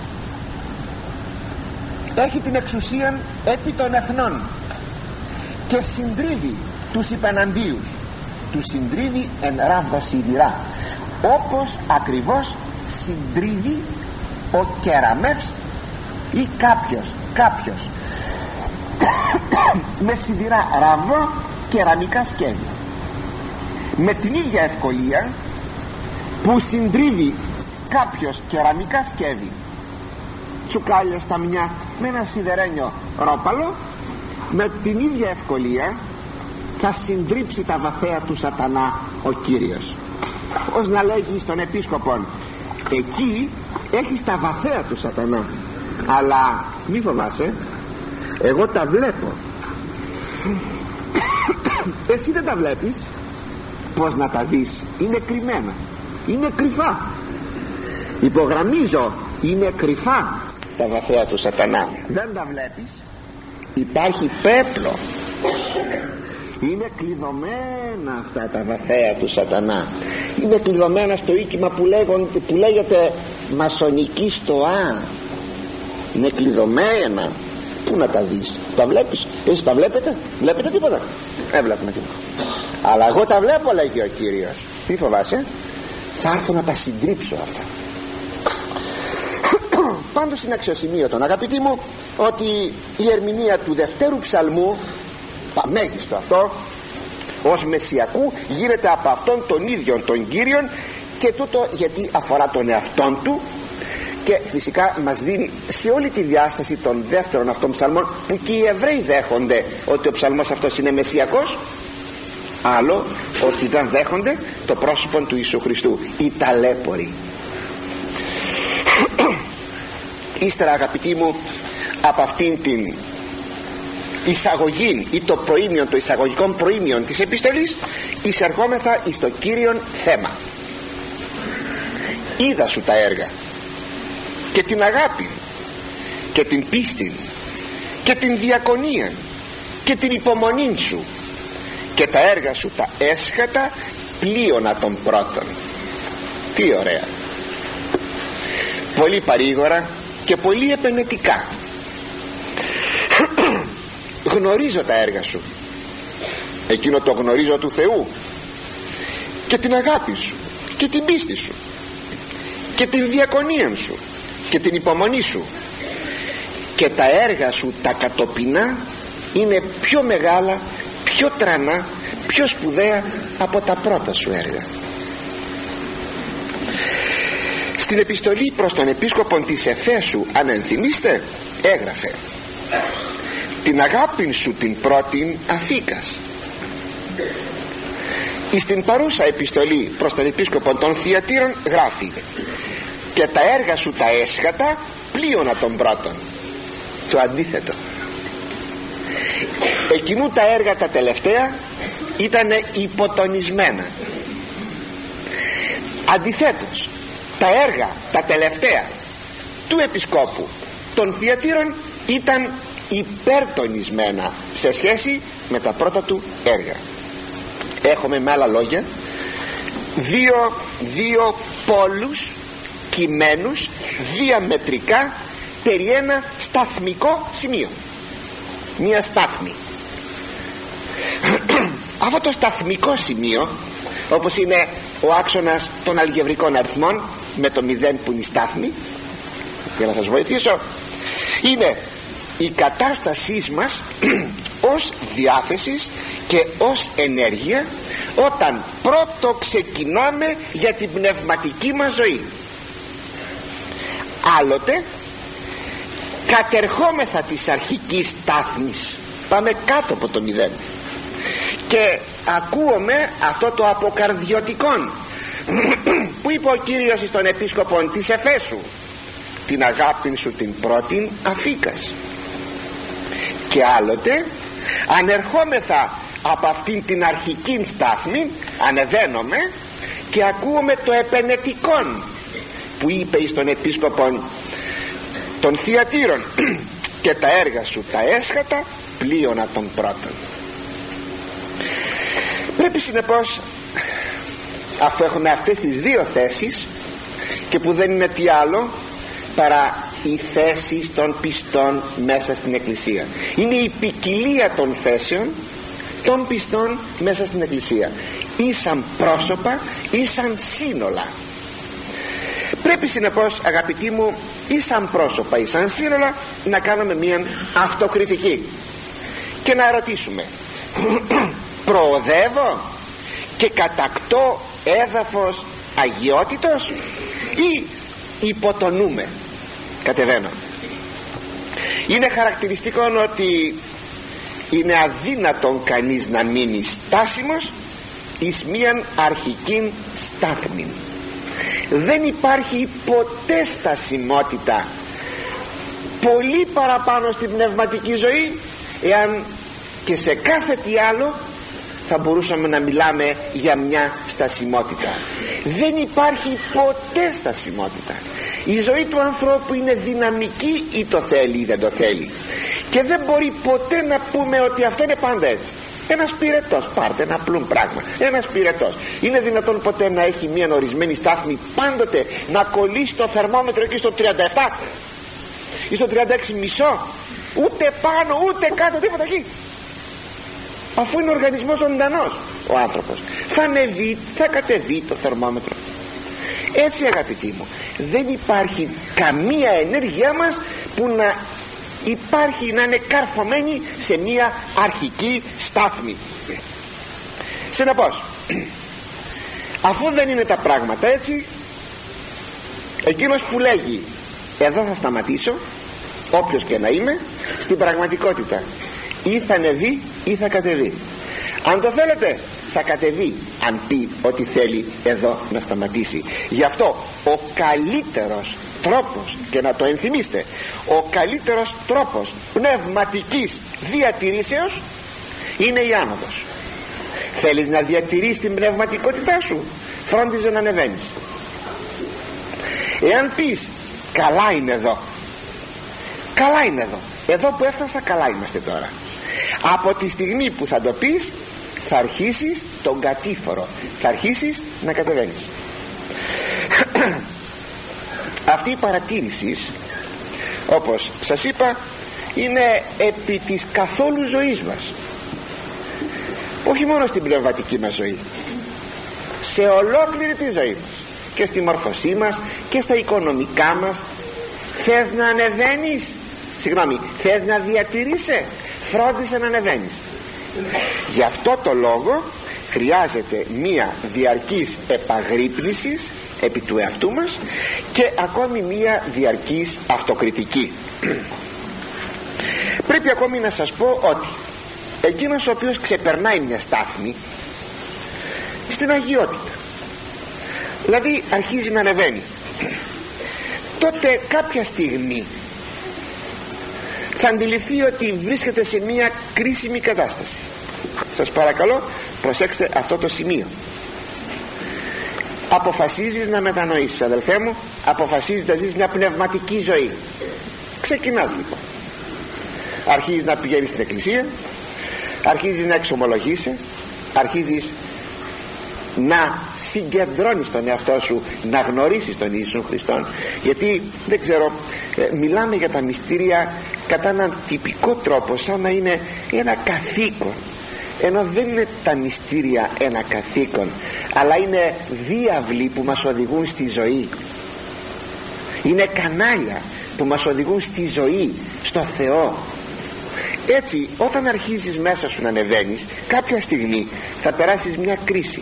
έχει την εξουσία επί των εθνών και συντρίβει τους υπεναντίους, τους συντρίβει εν ράβδο σιδηρά, όπως ακριβώς συντρίβει ο κεραμεύς ή κάποιος με σιδηρά ράβδο κεραμικά σκεύη, με την ίδια ευκολία που συντρίβει κάποιος κεραμικά σκεύη, τσουκάλια στα μηνιά με ένα σιδερένιο ρόπαλο, με την ίδια ευκολία θα συντρίψει τα βαθαία του σατανά ο Κύριος, ως να λέγει στον επίσκοπον: εκεί έχεις τα βαθαία του σατανά, αλλά μη φοβάσαι, εγώ τα βλέπω. Εσύ δεν τα βλέπεις. Πώς να τα δεις? Είναι κρυμμένα, είναι κρυφά. Υπογραμμίζω, είναι κρυφά τα βαθαία του σατανά. Δεν τα βλέπεις. Υπάρχει πέπλο. Είναι κλειδωμένα αυτά τα βαθαία του σατανά. Είναι κλειδωμένα στο οίκημα που λέγεται μασονική στοά. Είναι κλειδωμένα. Πού να τα δεις? Τα βλέπεις? Εσείς τα βλέπετε? Βλέπετε τίποτα? Δεν βλέπουμε τίποτα. Αλλά εγώ τα βλέπω, λέγει ο Κύριος. Μη φοβάσαι, θα έρθω να τα συντρίψω αυτά. Πάντως είναι αξιοσημείωτον, αγαπητοί μου, ότι η ερμηνεία του δευτέρου ψαλμού, παμέγιστο αυτό, ως μεσσιακού, γίνεται από αυτόν τον ίδιο τον Κύριον, και τούτο γιατί αφορά τον εαυτόν του, και φυσικά μας δίνει σε όλη τη διάσταση των δεύτερων αυτών ψαλμών, που και οι Εβραίοι δέχονται ότι ο ψαλμός αυτός είναι μεσσιακός, άλλο ότι δεν δέχονται το πρόσωπο του Ιησού Χριστού, οι ταλέποροι. Ύστερα, αγαπητοί μου, από αυτήν την εισαγωγή ή το προήμιον, το εισαγωγικό προήμιον της επιστολής, εισερχόμεθα εις το κύριον θέμα. Είδα σου τα έργα και την αγάπη και την πίστη και την διακονία και την υπομονή σου, και τα έργα σου τα έσχατα πλείονα των πρώτων. Τι ωραία! Πολύ παρήγορα και πολύ επενετικά. Γνωρίζω τα έργα σου, εκείνο το γνωρίζω του Θεού, και την αγάπη σου και την πίστη σου και την διακονία σου και την υπομονή σου, και τα έργα σου τα κατοπινά είναι πιο μεγάλα, πιο τρανά, πιο σπουδαία από τα πρώτα σου έργα. Στην επιστολή προς τον επίσκοπον της Εφέσου, αν ενθυμίστε, έγραφε: την αγάπη σου την πρώτην αφήκας. Στην παρούσα επιστολή προς τον επίσκοπον των Θειατήρων γράφει: και τα έργα σου τα έσχατα πλείονα των πρώτων. Το αντίθετο. Εκείνού τα έργα τα τελευταία ήταν υποτονισμένα. Αντιθέτως, τα έργα τα τελευταία του επισκόπου των Θειατήρων ήταν υπερτονισμένα σε σχέση με τα πρώτα του έργα. Έχουμε με άλλα λόγια δύο πόλους κειμένους διαμετρικά περί ένα σταθμικό σημείο, μία στάθμη. Αυτό το σταθμικό σημείο, όπως είναι ο άξονας των αλγεβρικών αριθμών με το 0 που είναι η στάθμη, για να σας βοηθήσω, είναι η κατάστασή μας ως διάθεσης και ως ενέργεια όταν πρώτο ξεκινάμε για την πνευματική μας ζωή. Άλλοτε κατερχόμεθα της αρχικής στάθμης, πάμε κάτω από το 0 και ακούουμε αυτό το αποκαρδιωτικόν που είπε ο Κύριος στον επίσκοπο της Εφέσου, την αγάπη σου την πρώτην αφήκας. Και άλλοτε ανερχόμεθα από αυτήν την αρχική στάθμη, ανεβαίνουμε και ακούμε το επενετικόν που είπε στον επίσκοπο των Θειατήρων και τα έργα σου τα έσχατα πλείωνα των πρώτων. Πρέπει συνεπώς, αφού έχουμε αυτές τις δύο θέσεις, και που δεν είναι τι άλλο παρά οι θέσεις των πιστών μέσα στην Εκκλησία, είναι η ποικιλία των θέσεων των πιστών μέσα στην Εκκλησία, ή σαν πρόσωπα ή σαν σύνολα. Πρέπει συνεπώς, αγαπητοί μου, ή σαν πρόσωπα ή σαν σύνολα να κάνουμε μια αυτοκριτική και να ρωτήσουμε προοδεύω και κατακτώ έδαφος αγιότητος ή υποτονούμε, κατεβαίνω? Είναι χαρακτηριστικό ότι είναι αδύνατον κανείς να μείνει στάσιμος εις μίαν αρχικήν στάθμην. Δεν υπάρχει ποτέ στασιμότητα πολύ παραπάνω στην πνευματική ζωή, εάν και σε κάθε τι άλλο θα μπορούσαμε να μιλάμε για μια στασιμότητα. Δεν υπάρχει ποτέ στασιμότητα. Η ζωή του ανθρώπου είναι δυναμική, ή το θέλει ή δεν το θέλει, και δεν μπορεί ποτέ να πούμε ότι αυτό είναι πάντα έτσι. Ένας πυρετός, πάρτε ένα απλό πράγμα, ένας πυρετός, είναι δυνατόν ποτέ να έχει μια ορισμένη στάθμη, πάντοτε να κολλήσει το θερμόμετρο εκεί στο 37 ή στο 36,5, ούτε πάνω ούτε κάτω, τίποτα εκεί, αφού είναι οργανισμός ζωντανός ο άνθρωπος? Θα ανεβεί, θα κατεβεί το θερμόμετρο. Έτσι, αγαπητοί μου, δεν υπάρχει καμία ενέργειά μας που να υπάρχει, να είναι καρφωμένη σε μια αρχική στάθμη. Συνεπώς, αφού δεν είναι τα πράγματα έτσι, εκείνος που λέγει εδώ θα σταματήσω, όποιος και να είμαι, στην πραγματικότητα ή θα ανεβεί ή θα κατεβεί. Αν το θέλετε θα κατεβεί, αν πει ότι θέλει εδώ να σταματήσει. Γι' αυτό ο καλύτερος τρόπος, και να το ενθυμίστε, ο καλύτερος τρόπος πνευματικής διατηρήσεως είναι η άνοδος. Θέλεις να διατηρείς την πνευματικότητά σου, φρόντιζε να ανεβαίνεις. Εάν πεις καλά είναι εδώ, καλά είναι εδώ, εδώ που έφτασα καλά είμαστε τώρα, από τη στιγμή που θα το πεις θα αρχίσεις τον κατήφορο, θα αρχίσεις να κατεβαίνεις. Αυτή η παρατήρηση, όπως σας είπα, είναι επί της καθόλου ζωής μας, όχι μόνο στην πνευματική μας ζωή, σε ολόκληρη τη ζωή μας, και στη μόρφωσή μας και στα οικονομικά μας. Θες να ανεβαίνεις, θες να διατηρείσαι, φρόντισε να ανεβαίνεις. Γι' αυτό το λόγο χρειάζεται μία διαρκής επαγρύπνηση επί του εαυτού μας και ακόμη μία διαρκής αυτοκριτική. Πρέπει ακόμη να σας πω ότι εκείνος ο οποίος ξεπερνάει μια στάθμη στην αγιότητα, δηλαδή αρχίζει να ανεβαίνει, τότε κάποια στιγμή θα αντιληφθεί ότι βρίσκεται σε μια κρίσιμη κατάσταση. Σας παρακαλώ προσέξτε αυτό το σημείο. Αποφασίζεις να μετανοήσεις, αδελφέ μου, αποφασίζεις να ζεις μια πνευματική ζωή. Ξεκινάς λοιπόν, αρχίζεις να πηγαίνεις στην εκκλησία, αρχίζεις να εξομολογείσαι, αρχίζεις να συγκεντρώνεις τον εαυτό σου, να γνωρίσεις τον Ιησού Χριστόν. Γιατί δεν ξέρω, μιλάμε για τα μυστήρια κατά έναν τυπικό τρόπο, σαν να είναι ένα καθήκον, ενώ δεν είναι τα μυστήρια ένα καθήκον, αλλά είναι διάβλοι που μας οδηγούν στη ζωή, είναι κανάλια που μας οδηγούν στη ζωή, στο Θεό. Έτσι όταν αρχίζεις μέσα σου να ανεβαίνεις, κάποια στιγμή θα περάσεις μια κρίση,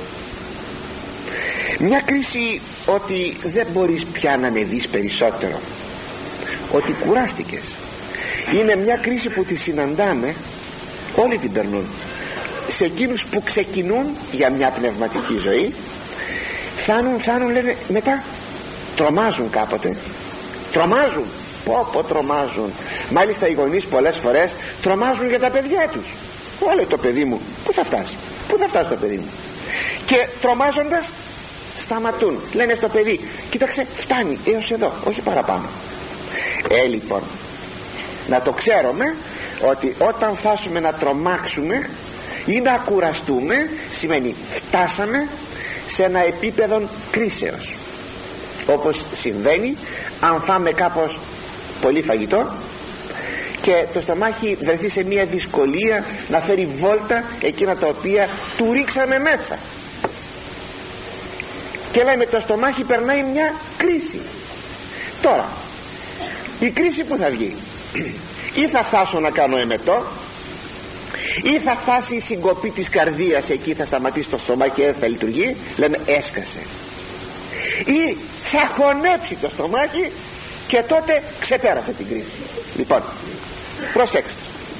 μια κρίση ότι δεν μπορείς πια να ανεβείς περισσότερο, ότι κουράστηκες. Είναι μια κρίση που τη συναντάμε, όλοι την περνούν, σε εκείνους που ξεκινούν για μια πνευματική ζωή. Φτάνουν λένε, μετά τρομάζουν κάποτε, τρομάζουν, τρομάζουν. Μάλιστα οι γονείς πολλές φορές τρομάζουν για τα παιδιά τους. Όλε το παιδί μου πού θα φτάσει, πού θα φτάσει το παιδί μου, και τρομάζοντας σταματούν, λένε στο παιδί, κοίταξε, φτάνει έως εδώ, όχι παραπάνω. Λοιπόν, να το ξέρουμε ότι όταν φτάσουμε να τρομάξουμε ή να κουραστούμε, σημαίνει φτάσαμε σε ένα επίπεδο κρίσεως, όπως συμβαίνει αν φάμε κάπως πολύ φαγητό και το στομάχι βρεθεί σε μια δυσκολία να φέρει βόλτα εκείνα τα οποία του ρίξαμε μέσα, και λέμε το στομάχι περνάει μια κρίση. Τώρα η κρίση που θα βγει, ή θα φτάσω να κάνω εμετό, ή θα φτάσει η συγκοπή της καρδίας, εκεί θα σταματήσει το στομάχι και δεν θα λειτουργεί, λέμε έσκασε, ή θα χωνέψει το στομάχι και τότε ξεπέρασε την κρίση. Λοιπόν, προσέξτε,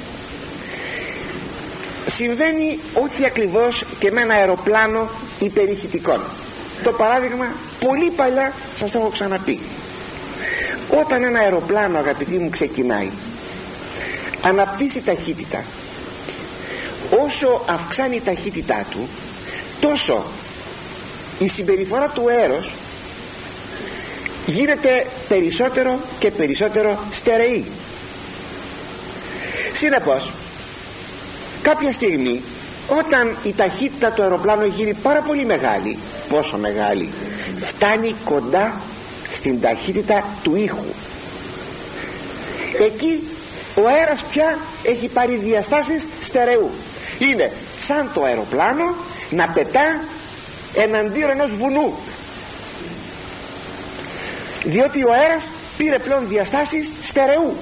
συμβαίνει ό,τι ακριβώς και με ένα αεροπλάνο υπερηχητικό. Το παράδειγμα πολύ παλιά σας το έχω ξαναπεί. Όταν ένα αεροπλάνο, αγαπητοί μου, ξεκινάει, αναπτύσσει ταχύτητα, όσο αυξάνει η ταχύτητά του, τόσο η συμπεριφορά του αέρος γίνεται περισσότερο και περισσότερο στερεή. Συνεπώς κάποια στιγμή, όταν η ταχύτητα του αεροπλάνου γίνει πάρα πολύ μεγάλη, πόσο μεγάλη, φτάνει κοντά στην ταχύτητα του ήχου, εκεί ο αέρας πια έχει πάρει διαστάσεις στερεού. Είναι σαν το αεροπλάνο να πετά εναντίον ενός βουνού, διότι ο αέρας πήρε πλέον διαστάσεις στερεού.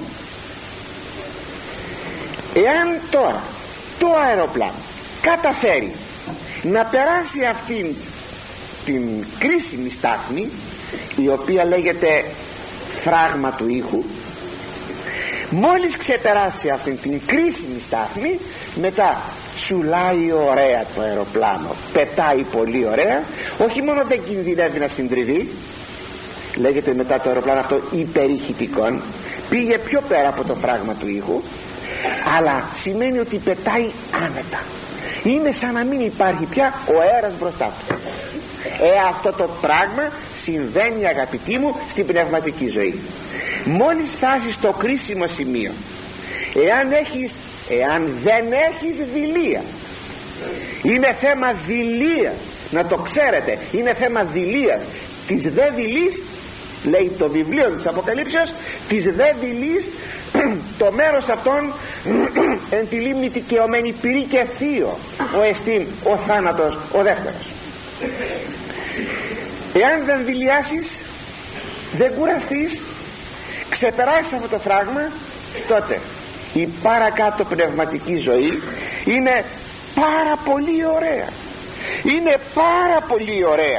Εάν τώρα το αεροπλάνο καταφέρει να περάσει αυτήν την κρίσιμη στάθμη, η οποία λέγεται φράγμα του ήχου, μόλις ξεπεράσει αυτήν την κρίσιμη στάθμη, μετά σουλάει ωραία το αεροπλάνο, πετάει πολύ ωραία, όχι μόνο δεν κινδυνεύει να συντριβεί, λέγεται μετά το αεροπλάνο αυτό υπερηχητικό, πήγε πιο πέρα από το φράγμα του ήχου, αλλά σημαίνει ότι πετάει άνετα, είναι σαν να μην υπάρχει πια ο αέρας μπροστά του. Αυτό το πράγμα συμβαίνει, αγαπητοί μου, στην πνευματική ζωή. Μόλις φτάσεις στο κρίσιμο σημείο, εάν δεν έχεις δειλία, είναι θέμα δειλίας, να το ξέρετε, είναι θέμα δειλίας. Της δε δειλής, λέει το βιβλίο της Αποκαλύψεως, της δε δειλής το μέρος αυτόν εν τη λίμνη δικαιωμένη πυρή και θείο, ο εστίν ο θάνατος ο δεύτερος. Εάν δεν δειλιάσεις, δεν κουραστείς, ξεπεράσεις αυτό το φράγμα, τότε η παρακάτω πνευματική ζωή είναι πάρα πολύ ωραία, είναι πάρα πολύ ωραία.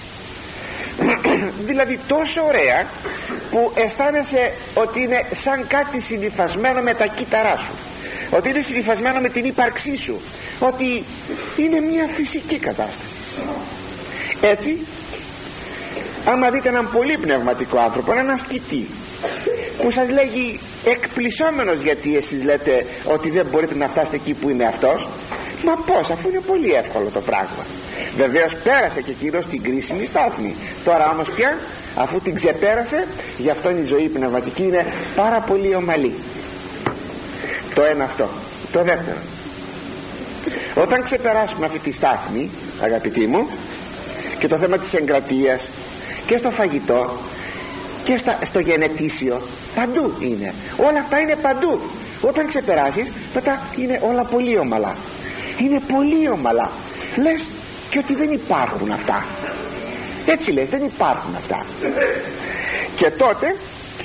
Δηλαδή τόσο ωραία που αισθάνεσαι ότι είναι σαν κάτι συνυφασμένο με τα κύτταρά σου, ότι είναι συνυφασμένο με την ύπαρξή σου, ότι είναι μια φυσική κατάσταση. Έτσι, άμα δείτε έναν πολύ πνευματικό άνθρωπο, έναν ασκητή που σας λέγει εκπλησσόμενος γιατί εσείς λέτε ότι δεν μπορείτε να φτάσετε εκεί που είναι αυτός. Μα πώς, αφού είναι πολύ εύκολο το πράγμα. Βεβαίως πέρασε και εκείνος την κρίσιμη στάθμη. Τώρα όμως πια, αφού την ξεπέρασε, γι' αυτό η ζωή πνευματική είναι πάρα πολύ ομαλή. Το ένα αυτό. Το δεύτερο, όταν ξεπεράσουμε αυτή τη στάθμη, αγαπητοί μου, και το θέμα της εγκρατείας και στο φαγητό και στο γενετήσιο, παντού είναι, όλα αυτά είναι παντού. Όταν ξεπεράσεις, τότε είναι όλα πολύ ομαλά. Είναι πολύ ομαλά. Λες και ότι δεν υπάρχουν αυτά. Έτσι λες, δεν υπάρχουν αυτά. Και τότε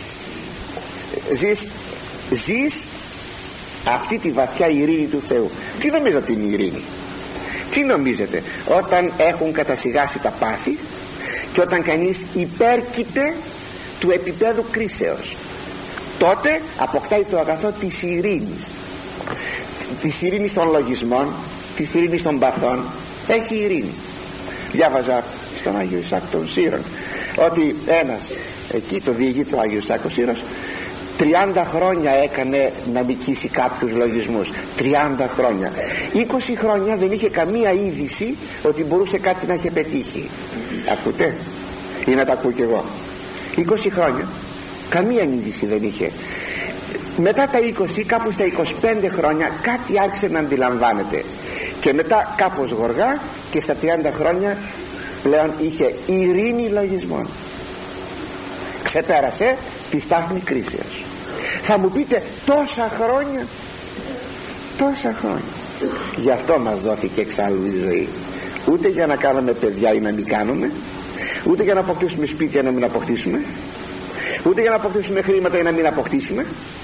ζεις αυτή τη βαθιά ειρήνη του Θεού. Τι νομίζετε ότι είναι η ειρήνη? Τι νομίζετε? Όταν έχουν κατασυγάσει τα πάθη και όταν κανείς υπέρκειται του επίπεδου κρίσεως, τότε αποκτάει το αγαθό της ειρήνης. Της ειρήνης των λογισμών, της ειρήνης των παθών. Έχει ειρήνη. Διάβαζα στον Άγιο Ισάκ των Σύρων ότι ένας, εκεί το διηγεί του Άγιο Ισάκ ο Σύρος, 30 χρόνια έκανε να νικήσει κάποιους λογισμούς. 30 χρόνια. 20 χρόνια δεν είχε καμία είδηση ότι μπορούσε κάτι να είχε πετύχει. Ακούτε? Ή να τα ακούω κι εγώ. 20 χρόνια καμία είδηση δεν είχε. Μετά τα 20, κάπου στα 25 χρόνια κάτι άρχισε να αντιλαμβάνεται. Και μετά κάπως γοργά και στα 30 χρόνια πλέον είχε ειρήνη λογισμών. Ξεπέρασε τη στάθμη κρίσεως. Θα μου πείτε, τόσα χρόνια? Τόσα χρόνια. Γι' αυτό μας δόθηκε εξάλλου η ζωή. Ούτε για να κάνουμε παιδιά ή να μην κάνουμε, ούτε για να αποκτήσουμε σπίτια ή να μην αποκτήσουμε, ούτε για να αποκτήσουμε χρήματα ή να μην αποκτήσουμε.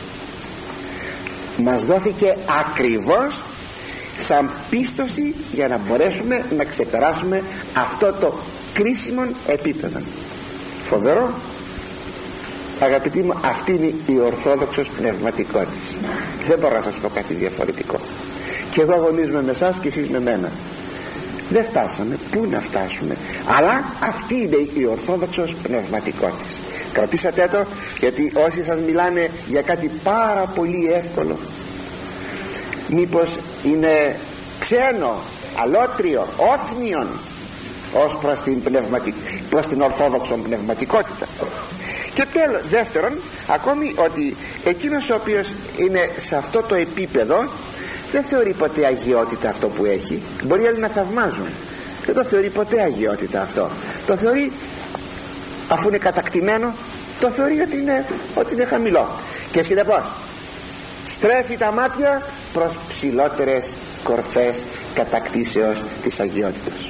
Μας δόθηκε ακριβώς σαν πίστοση για να μπορέσουμε να ξεπεράσουμε αυτό το κρίσιμο επίπεδο. Φοβερό. Αγαπητοί μου, αυτή είναι η ορθόδοξος πνευματικότης. Δεν μπορώ να σας πω κάτι διαφορετικό. Και εγώ αγωνίζομαι με εσάς και εσείς με μένα. Δεν φτάσαμε, πού να φτάσουμε, αλλά αυτή είναι η ορθόδοξος πνευματικότης. Κρατήσατε το, γιατί όσοι σας μιλάνε για κάτι πάρα πολύ εύκολο, μήπως είναι ξένο, αλότριο, όθνιον ως προς την ορθόδοξο πνευματικότητα. Και τέλος, δεύτερον, ακόμη ότι εκείνος ο οποίος είναι σε αυτό το επίπεδο δεν θεωρεί ποτέ αγιότητα αυτό που έχει. Μπορεί άλλοι να θαυμάζουν, δεν το θεωρεί ποτέ αγιότητα αυτό. Το θεωρεί, αφού είναι κατακτημένο, το θεωρεί ότι είναι χαμηλό. Και συνεπώς στρέφει τα μάτια προς ψηλότερες κορφές κατακτήσεως της αγιότητας.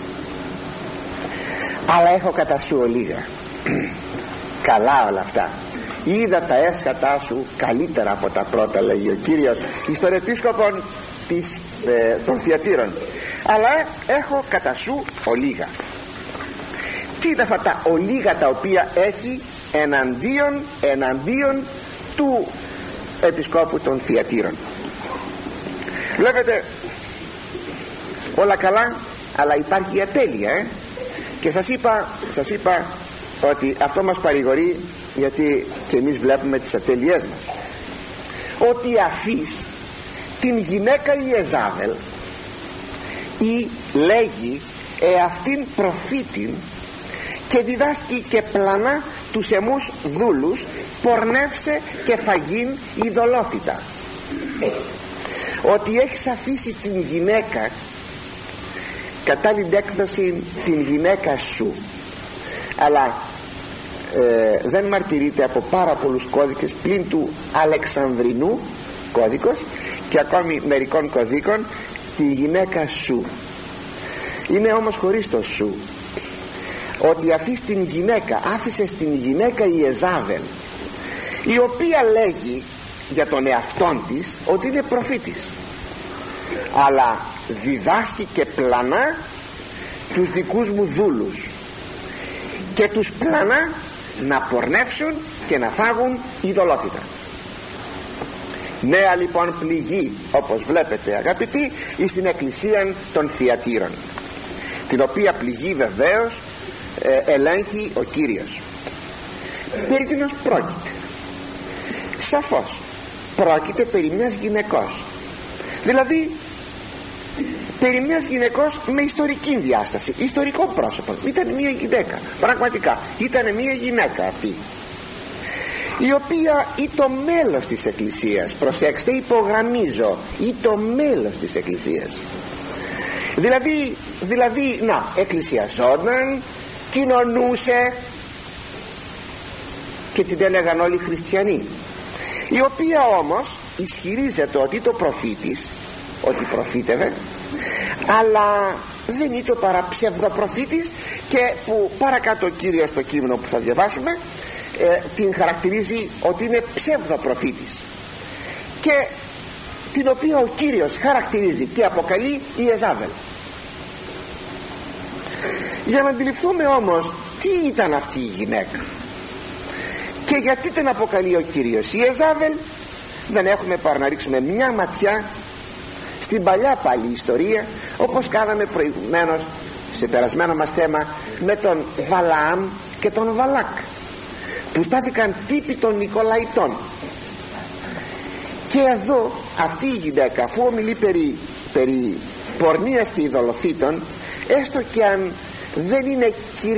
Αλλά έχω κατά σου ολίγα. Καλά όλα αυτά. Είδα τα έσχατά σου καλύτερα από τα πρώτα, λέγει ο Κύριος εις τον επίσκοπον των Θειατήρων, αλλά έχω κατά σου ολίγα. Τι είναι αυτά τα ολίγα τα οποία έχει εναντίον του επισκόπου των Θειατήρων? Βλέπετε, όλα καλά, αλλά υπάρχει η ατέλεια, και σας είπα ότι αυτό μας παρηγορεί, γιατί και εμείς βλέπουμε τις ατέλειές μας. Ότι αφής την γυναίκα Ιεζάβελ ή λέγει αυτήν προφήτην και διδάσκει και πλανά τους εμούς δούλους, πορνεύσε και φαγήν ειδωλόθητα. Ότι έχεις αφήσει την γυναίκα, κατά την έκδοση την γυναίκα σου, αλλά δεν μαρτυρείται από πάρα πολλούς κώδικες πλην του Αλεξανδρινού κώδικος και ακόμη μερικών κωδίκων τη γυναίκα σου. Είναι όμως χωρίς το σου. Ότι άφησες την γυναίκα Ιεζάβελ, η οποία λέγει για τον εαυτόν της ότι είναι προφήτης, αλλά διδάσκει και πλανά τους δικούς μου δούλους και τους πλανά να πορνεύσουν και να φάγουν ειδωλόθητα. Νέα λοιπόν πληγή, όπως βλέπετε αγαπητοί, εις την εκκλησία των Θειατήρων, την οποία πληγή βεβαίως ελέγχει ο Κύριος. Περί τίνος πρόκειται? Σαφώς πρόκειται περί μιας γυναικός, δηλαδή περί μιας γυναικός με ιστορική διάσταση, ιστορικό πρόσωπο. Ήταν μια γυναίκα, πραγματικά ήταν μια γυναίκα αυτή, η οποία ή το μέλος της Εκκλησίας, προσέξτε, υπογραμμίζω, ή το μέλος της Εκκλησίας, δηλαδή να, εκκλησιαζόταν, κοινωνούσε και την έλεγαν όλοι χριστιανοί, η οποία όμως ισχυρίζεται ότι το προφήτης, ότι προφήτευε, αλλά δεν είναι το παρά ψευδοπροφήτης, και που παρακάτω ο Κύριος στο κείμενο που θα διαβάσουμε την χαρακτηρίζει ότι είναι ψευδοπροφήτης, και την οποία ο Κύριος χαρακτηρίζει και αποκαλεί Ιεζάβελ. Για να αντιληφθούμε όμως τι ήταν αυτή η γυναίκα και γιατί την αποκαλεί ο Κύριος Ιεζάβελ, δεν έχουμε παρά να ρίξουμε μια ματιά στην παλιά πάλι ιστορία, όπως κάναμε προηγουμένως σε περασμένο μας θέμα με τον Βαλαάμ και τον Βαλάκ, που στάθηκαν τύποι των Νικολαϊτών. Και εδώ αυτή η γυναίκα, αφού ομιλεί περί πορνείας και ειδωλοθήτων, έστω και αν δεν είναι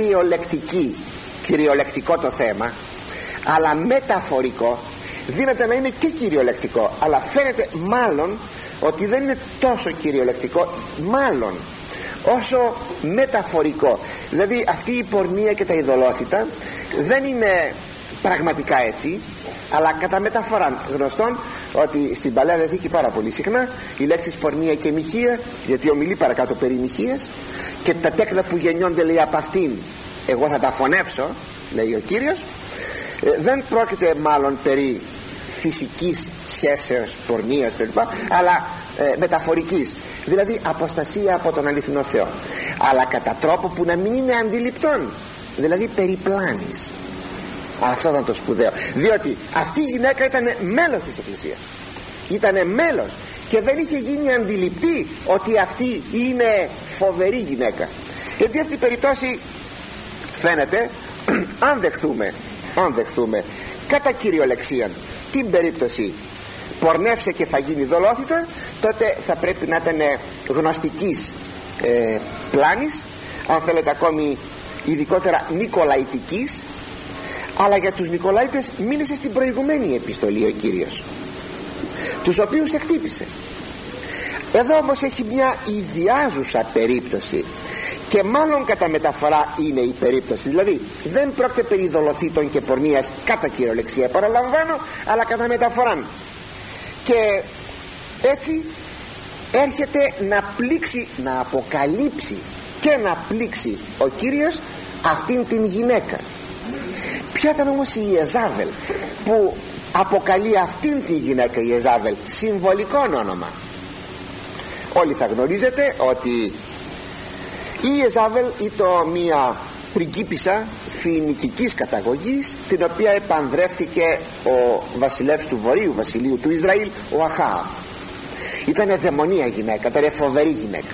κυριολεκτικό το θέμα, αλλά μεταφορικό, δύναται να είναι και κυριολεκτικό, αλλά φαίνεται μάλλον ότι δεν είναι τόσο κυριολεκτικό, μάλλον όσο μεταφορικό. Δηλαδή αυτή η πορνεία και τα ειδωλόθητα δεν είναι πραγματικά έτσι, αλλά κατά μεταφορά. Γνωστόν ότι στην Παλαιά Διαθήκη πάρα πολύ συχνά οι λέξεις πορνεία και μοιχεία, γιατί ομιλεί παρακάτω περί μοιχείας, και τα τέκνα που γεννιόνται, λέει, από αυτήν εγώ θα τα φωνεύσω, λέει ο Κύριος, δεν πρόκειται μάλλον περί φυσικής σχέσεως, πορνείας κλπ, αλλά μεταφορικής, δηλαδή αποστασία από τον αληθινό Θεό, αλλά κατά τρόπο που να μην είναι αντιληπτόν, δηλαδή περιπλάνης. Αυτό ήταν το σπουδαίο, διότι αυτή η γυναίκα ήταν μέλος της Εκκλησίας, ήταν μέλος, και δεν είχε γίνει αντιληπτή ότι αυτή είναι φοβερή γυναίκα. Γιατί αυτή η περίπτωση φαίνεται, αν δεχθούμε κατά κυριολεξίαν την περίπτωση πορνεύσε και θα γίνει δολόθητα, τότε θα πρέπει να ήταν γνωστικής πλάνης, αν θέλετε ακόμη ειδικότερα νικολαϊτικής, αλλά για τους Νικολάιτες μίλησε στην προηγουμένη επιστολή ο Κύριος, τους οποίους εκτύπησε. Εδώ όμως έχει μια ιδιάζουσα περίπτωση, και μάλλον κατά μεταφορά είναι η περίπτωση, δηλαδή δεν πρόκειται περί δολοθήτων και πορνείας κατά κυριολεξία, παραλαμβάνω, αλλά κατά μεταφορά, και έτσι έρχεται να πλήξει, να αποκαλύψει και να πλήξει ο Κύριος αυτήν την γυναίκα. Ποια ήταν όμως η Ιεζάβελ που αποκαλεί αυτήν τη γυναίκα? Η Ιεζάβελ, συμβολικό όνομα. Όλοι θα γνωρίζετε ότι η Ιεζάβελ ήταν μια πριγκίπισσα φοινικικής καταγωγής, την οποία επανδρεύτηκε ο βασιλεύς του Βορείου βασιλείου του Ισραήλ, ο Αχάαμ. Ήτανε δαιμονία γυναίκα, ήταν φοβερή γυναίκα.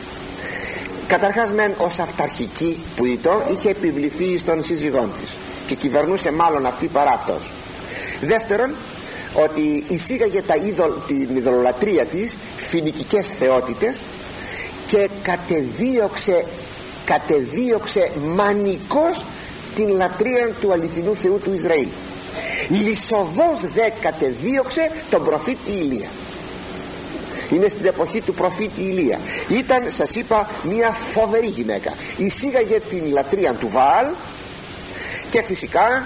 Καταρχάς μεν ως αυταρχική που είχε επιβληθεί στον σύζυγόν της και κυβερνούσε μάλλον αυτή παρά αυτός. Δεύτερον, ότι εισήγαγε την ειδωλολατρία της, φοινικικές θεότητες, και κατεδίωξε μανικός την λατρεία του αληθινού Θεού του Ισραήλ. Λυσοδός δε κατεδίωξε τον προφήτη Ηλία. Είναι στην εποχή του προφήτη Ηλία. Ήταν, σας είπα, μια φοβερή γυναίκα. Εισήγαγε την λατρεία του Βαάλ, και φυσικά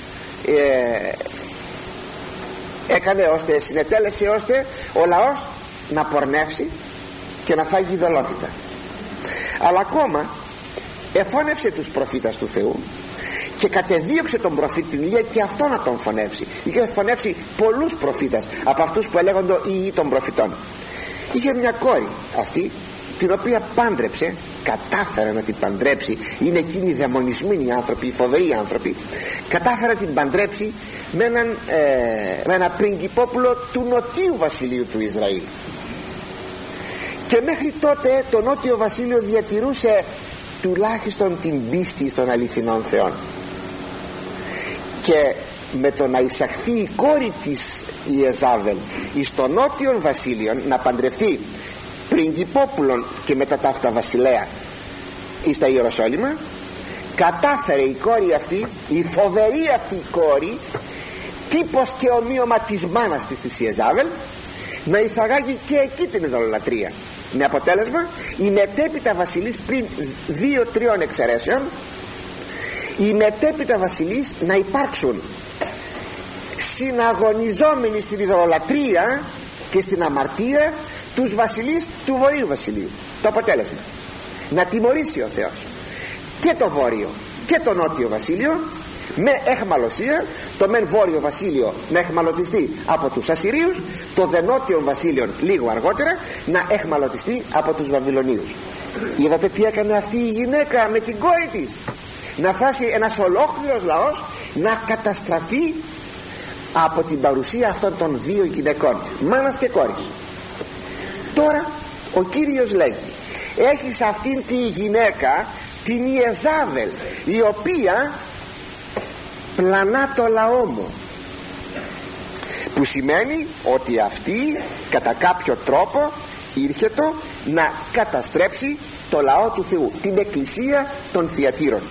συνετέλεσε ώστε ο λαός να πορνεύσει και να φάγει ειδωλόθητα. Αλλά ακόμα εφώνευσε τους προφήτας του Θεού και κατεδίωξε τον προφήτη Ηλία και αυτό να τον φωνεύσει. Είχε φωνεύσει πολλούς προφήτας από αυτούς που ελέγονται οι των προφητών. Είχε μια κόρη αυτή, την οποία πάντρεψε, κατάφερε να την παντρέψει. Είναι εκείνοι οι δαιμονισμένοι άνθρωποι, οι φοβεροί άνθρωποι. Κατάφερε να την παντρέψει με ένα πριγκιπόπουλο του νοτίου βασιλείου του Ισραήλ. Και μέχρι τότε το νότιο βασίλειο διατηρούσε τουλάχιστον την πίστη στον αληθινόν Θεόν. Και με το να εισαχθεί η κόρη της Ιεζάβελ εις το νότιον βασίλειον, να παντρευτεί πριγκιπόπουλον και μετά ταύτα βασιλέα εις τα Ιεροσόλυμα, κατάφερε η κόρη αυτή, η φοβερή αυτή η κόρη, τύπος και ομοίωμα της μάνας της Ιεζάβελ, να εισαγάγει και εκεί την ειδωλολατρία, με αποτέλεσμα η μετέπειτα βασιλής, πριν 2-3 εξαιρέσεων, οι μετέπειτα βασιλείς να υπάρξουν συναγωνιζόμενοι στην ειδωλολατρία και στην αμαρτία τους βασιλείς του Βορείου Βασιλείου. Το αποτέλεσμα να τιμωρήσει ο Θεός και το Βόρειο και το Νότιο Βασίλειο με εχμαλωσία, το μεν Βόρειο Βασίλειο να εχμαλωτιστεί από τους Ασσυρίους, το δε Νότιο Βασίλειο λίγο αργότερα να εχμαλωτιστεί από τους Βαβυλωνίους. Είδατε τι έκανε αυτή η γυναίκα με την κόρη της, να φτάσει ένας ολόκληρος λαός να καταστραφεί από την παρουσία αυτών των δύο γυναικών, μάνας και κόρης. Τώρα ο Κύριος λέγει, έχεις αυτήν τη γυναίκα, την Ιεζάβελ, η οποία πλανά το λαό μου, που σημαίνει ότι αυτή κατά κάποιο τρόπο ήρχετο να καταστρέψει το λαό του Θεού, την εκκλησία των Θειατήρων.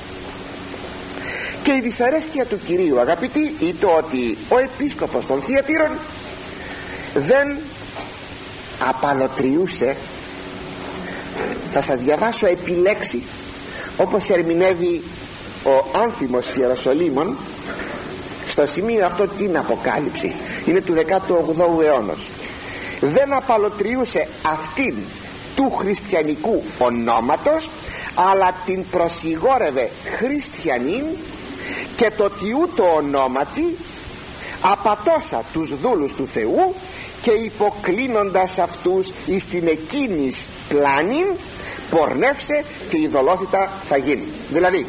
Και η δυσαρέσκεια του Κυρίου, αγαπητοί, είναι το ότι ο επίσκοπος των Θειατήρων δεν απαλωτριούσε. Θα σας διαβάσω επιλέξει, όπως ερμηνεύει ο Άνθιμος Ιεροσολύμων στο σημείο αυτό την Αποκάλυψη, είναι του 18ου αιώνα. Δεν απαλωτριούσε αυτήν του χριστιανικού ονόματος, αλλά την προσιγόρευε χριστιανήν, και το τιού το ονόματι απατώσα τους δούλους του Θεού και υποκλίνοντας αυτούς εις την εκείνης πλάνην πορνεύσε και ειδωλόθητα θα γίνει. Δηλαδή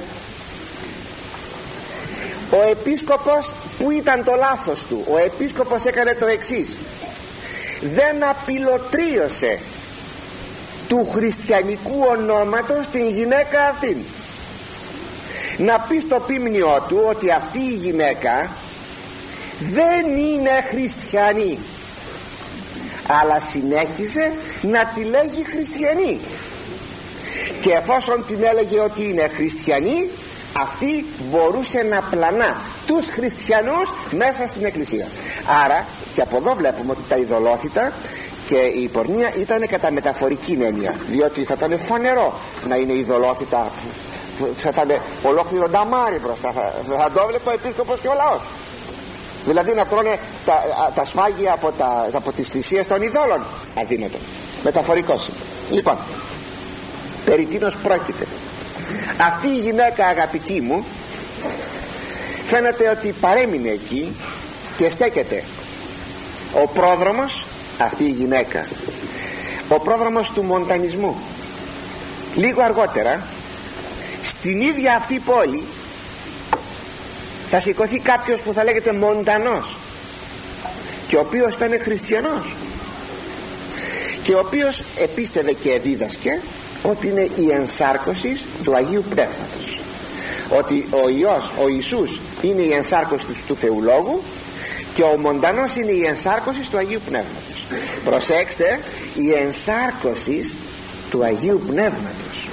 ο επίσκοπος, που ήταν το λάθος του, ο επίσκοπος έκανε το εξής: δεν απειλωτρίωσε του χριστιανικού ονόματος την γυναίκα αυτήν. Να πει στο πίμνιό του ότι αυτή η γυναίκα δεν είναι χριστιανή, αλλά συνέχισε να τη λέγει χριστιανή, και εφόσον την έλεγε ότι είναι χριστιανή, αυτή μπορούσε να πλανά τους χριστιανούς μέσα στην εκκλησία. Άρα και από εδώ βλέπουμε ότι τα ειδωλόθητα και η πορνεία ήταν κατά μεταφορική έννοια, διότι θα ήταν φανερό να είναι ειδωλόθητα, θα ήταν ολόκληρο νταμάρι μπροστά, θα το έβλεπε ο επίσκοπος και ο λαός. Δηλαδή να τρώνε τα σφάγια από τις θυσίες των ειδόλων. Αδύνατο, μεταφορικός. Λοιπόν, περί τίνος πρόκειται? Αυτή η γυναίκα, αγαπητοί μου, φαίνεται ότι παρέμεινε εκεί και στέκεται ο πρόδρομος, αυτή η γυναίκα, ο πρόδρομος του μοντανισμού. Λίγο αργότερα στην ίδια αυτή πόλη θα σηκωθεί κάποιος που θα λέγεται Μοντανός, και ο οποίος ήταν χριστιανός και ο οποίος επίστευε και δίδασκε ότι είναι η ενσάρκωση του Αγίου Πνεύματος, ότι ο Υιός, ο Ιησούς είναι η ενσάρκωση του Θεού Λόγου και ο Μοντανός είναι η ενσάρκωση του Αγίου Πνεύματος. Προσέξτε, η ενσάρκωση του Αγίου Πνεύματος.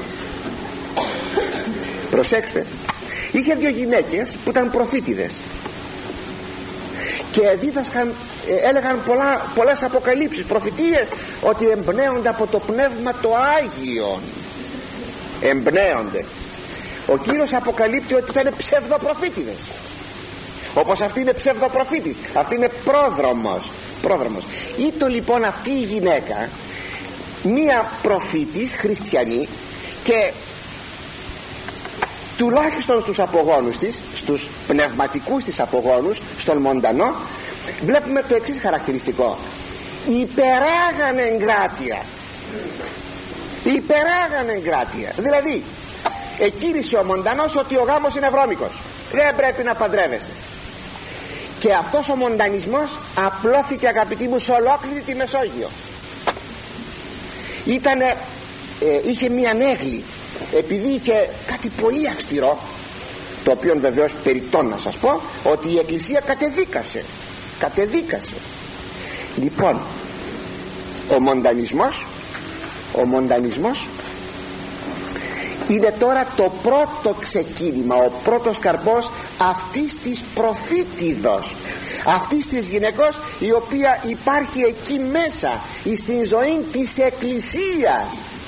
Προσέξτε, είχε δύο γυναίκες που ήταν προφήτηδες και δίδασκαν, έλεγαν πολλές αποκαλύψεις, προφητείες, ότι εμπνέονται από το Πνεύμα το Άγιον. Εμπνέονται. Ο Κύριος αποκαλύπτει ότι ήταν ψευδοπροφήτηδες, όπως αυτή είναι ψευδοπροφήτης, αυτή είναι πρόδρομος. Ήτο λοιπόν αυτή η γυναίκα μία προφήτης χριστιανή, και τουλάχιστον στους απογόνους της, στους πνευματικούς της απογόνους, στον Μοντανό, βλέπουμε το εξής χαρακτηριστικό: υπεράγανε εγκράτεια. Δηλαδή εκήρυσε ο Μοντανός ότι ο γάμος είναι βρώμικος, δεν πρέπει να παντρεύεστε, και αυτός ο μοντανισμός απλώθηκε, αγαπητοί μου, σε ολόκληρη τη Μεσόγειο. Είχε μία νέγλη, επειδή είχε κάτι πολύ αυστηρό, το οποίο βεβαίως περιττό να σας πω ότι η Εκκλησία κατεδίκασε. Λοιπόν, ο μοντανισμός είναι τώρα το πρώτο ξεκίνημα, ο πρώτος καρπός αυτής της προφήτηδος, αυτής της γυναικός η οποία υπάρχει εκεί μέσα στην ζωή της Εκκλησίας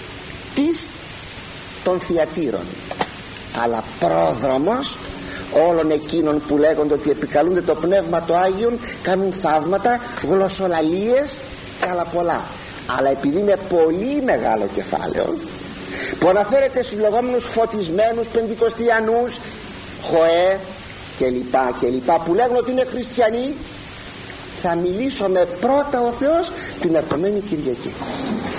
των Θειατήρων, αλλά πρόδρομος όλων εκείνων που λέγονται ότι επικαλούνται το Πνεύμα το Άγιον, κάνουν θαύματα, γλωσσολαλίες και άλλα πολλά. Αλλά επειδή είναι πολύ μεγάλο κεφάλαιο που αναφέρεται στους λεγόμενους φωτισμένους πεντηκοστιανούς, Χοέ και λοιπά που λέγουν ότι είναι χριστιανοί, θα μιλήσουμε πρώτα ο Θεός την επόμενη Κυριακή.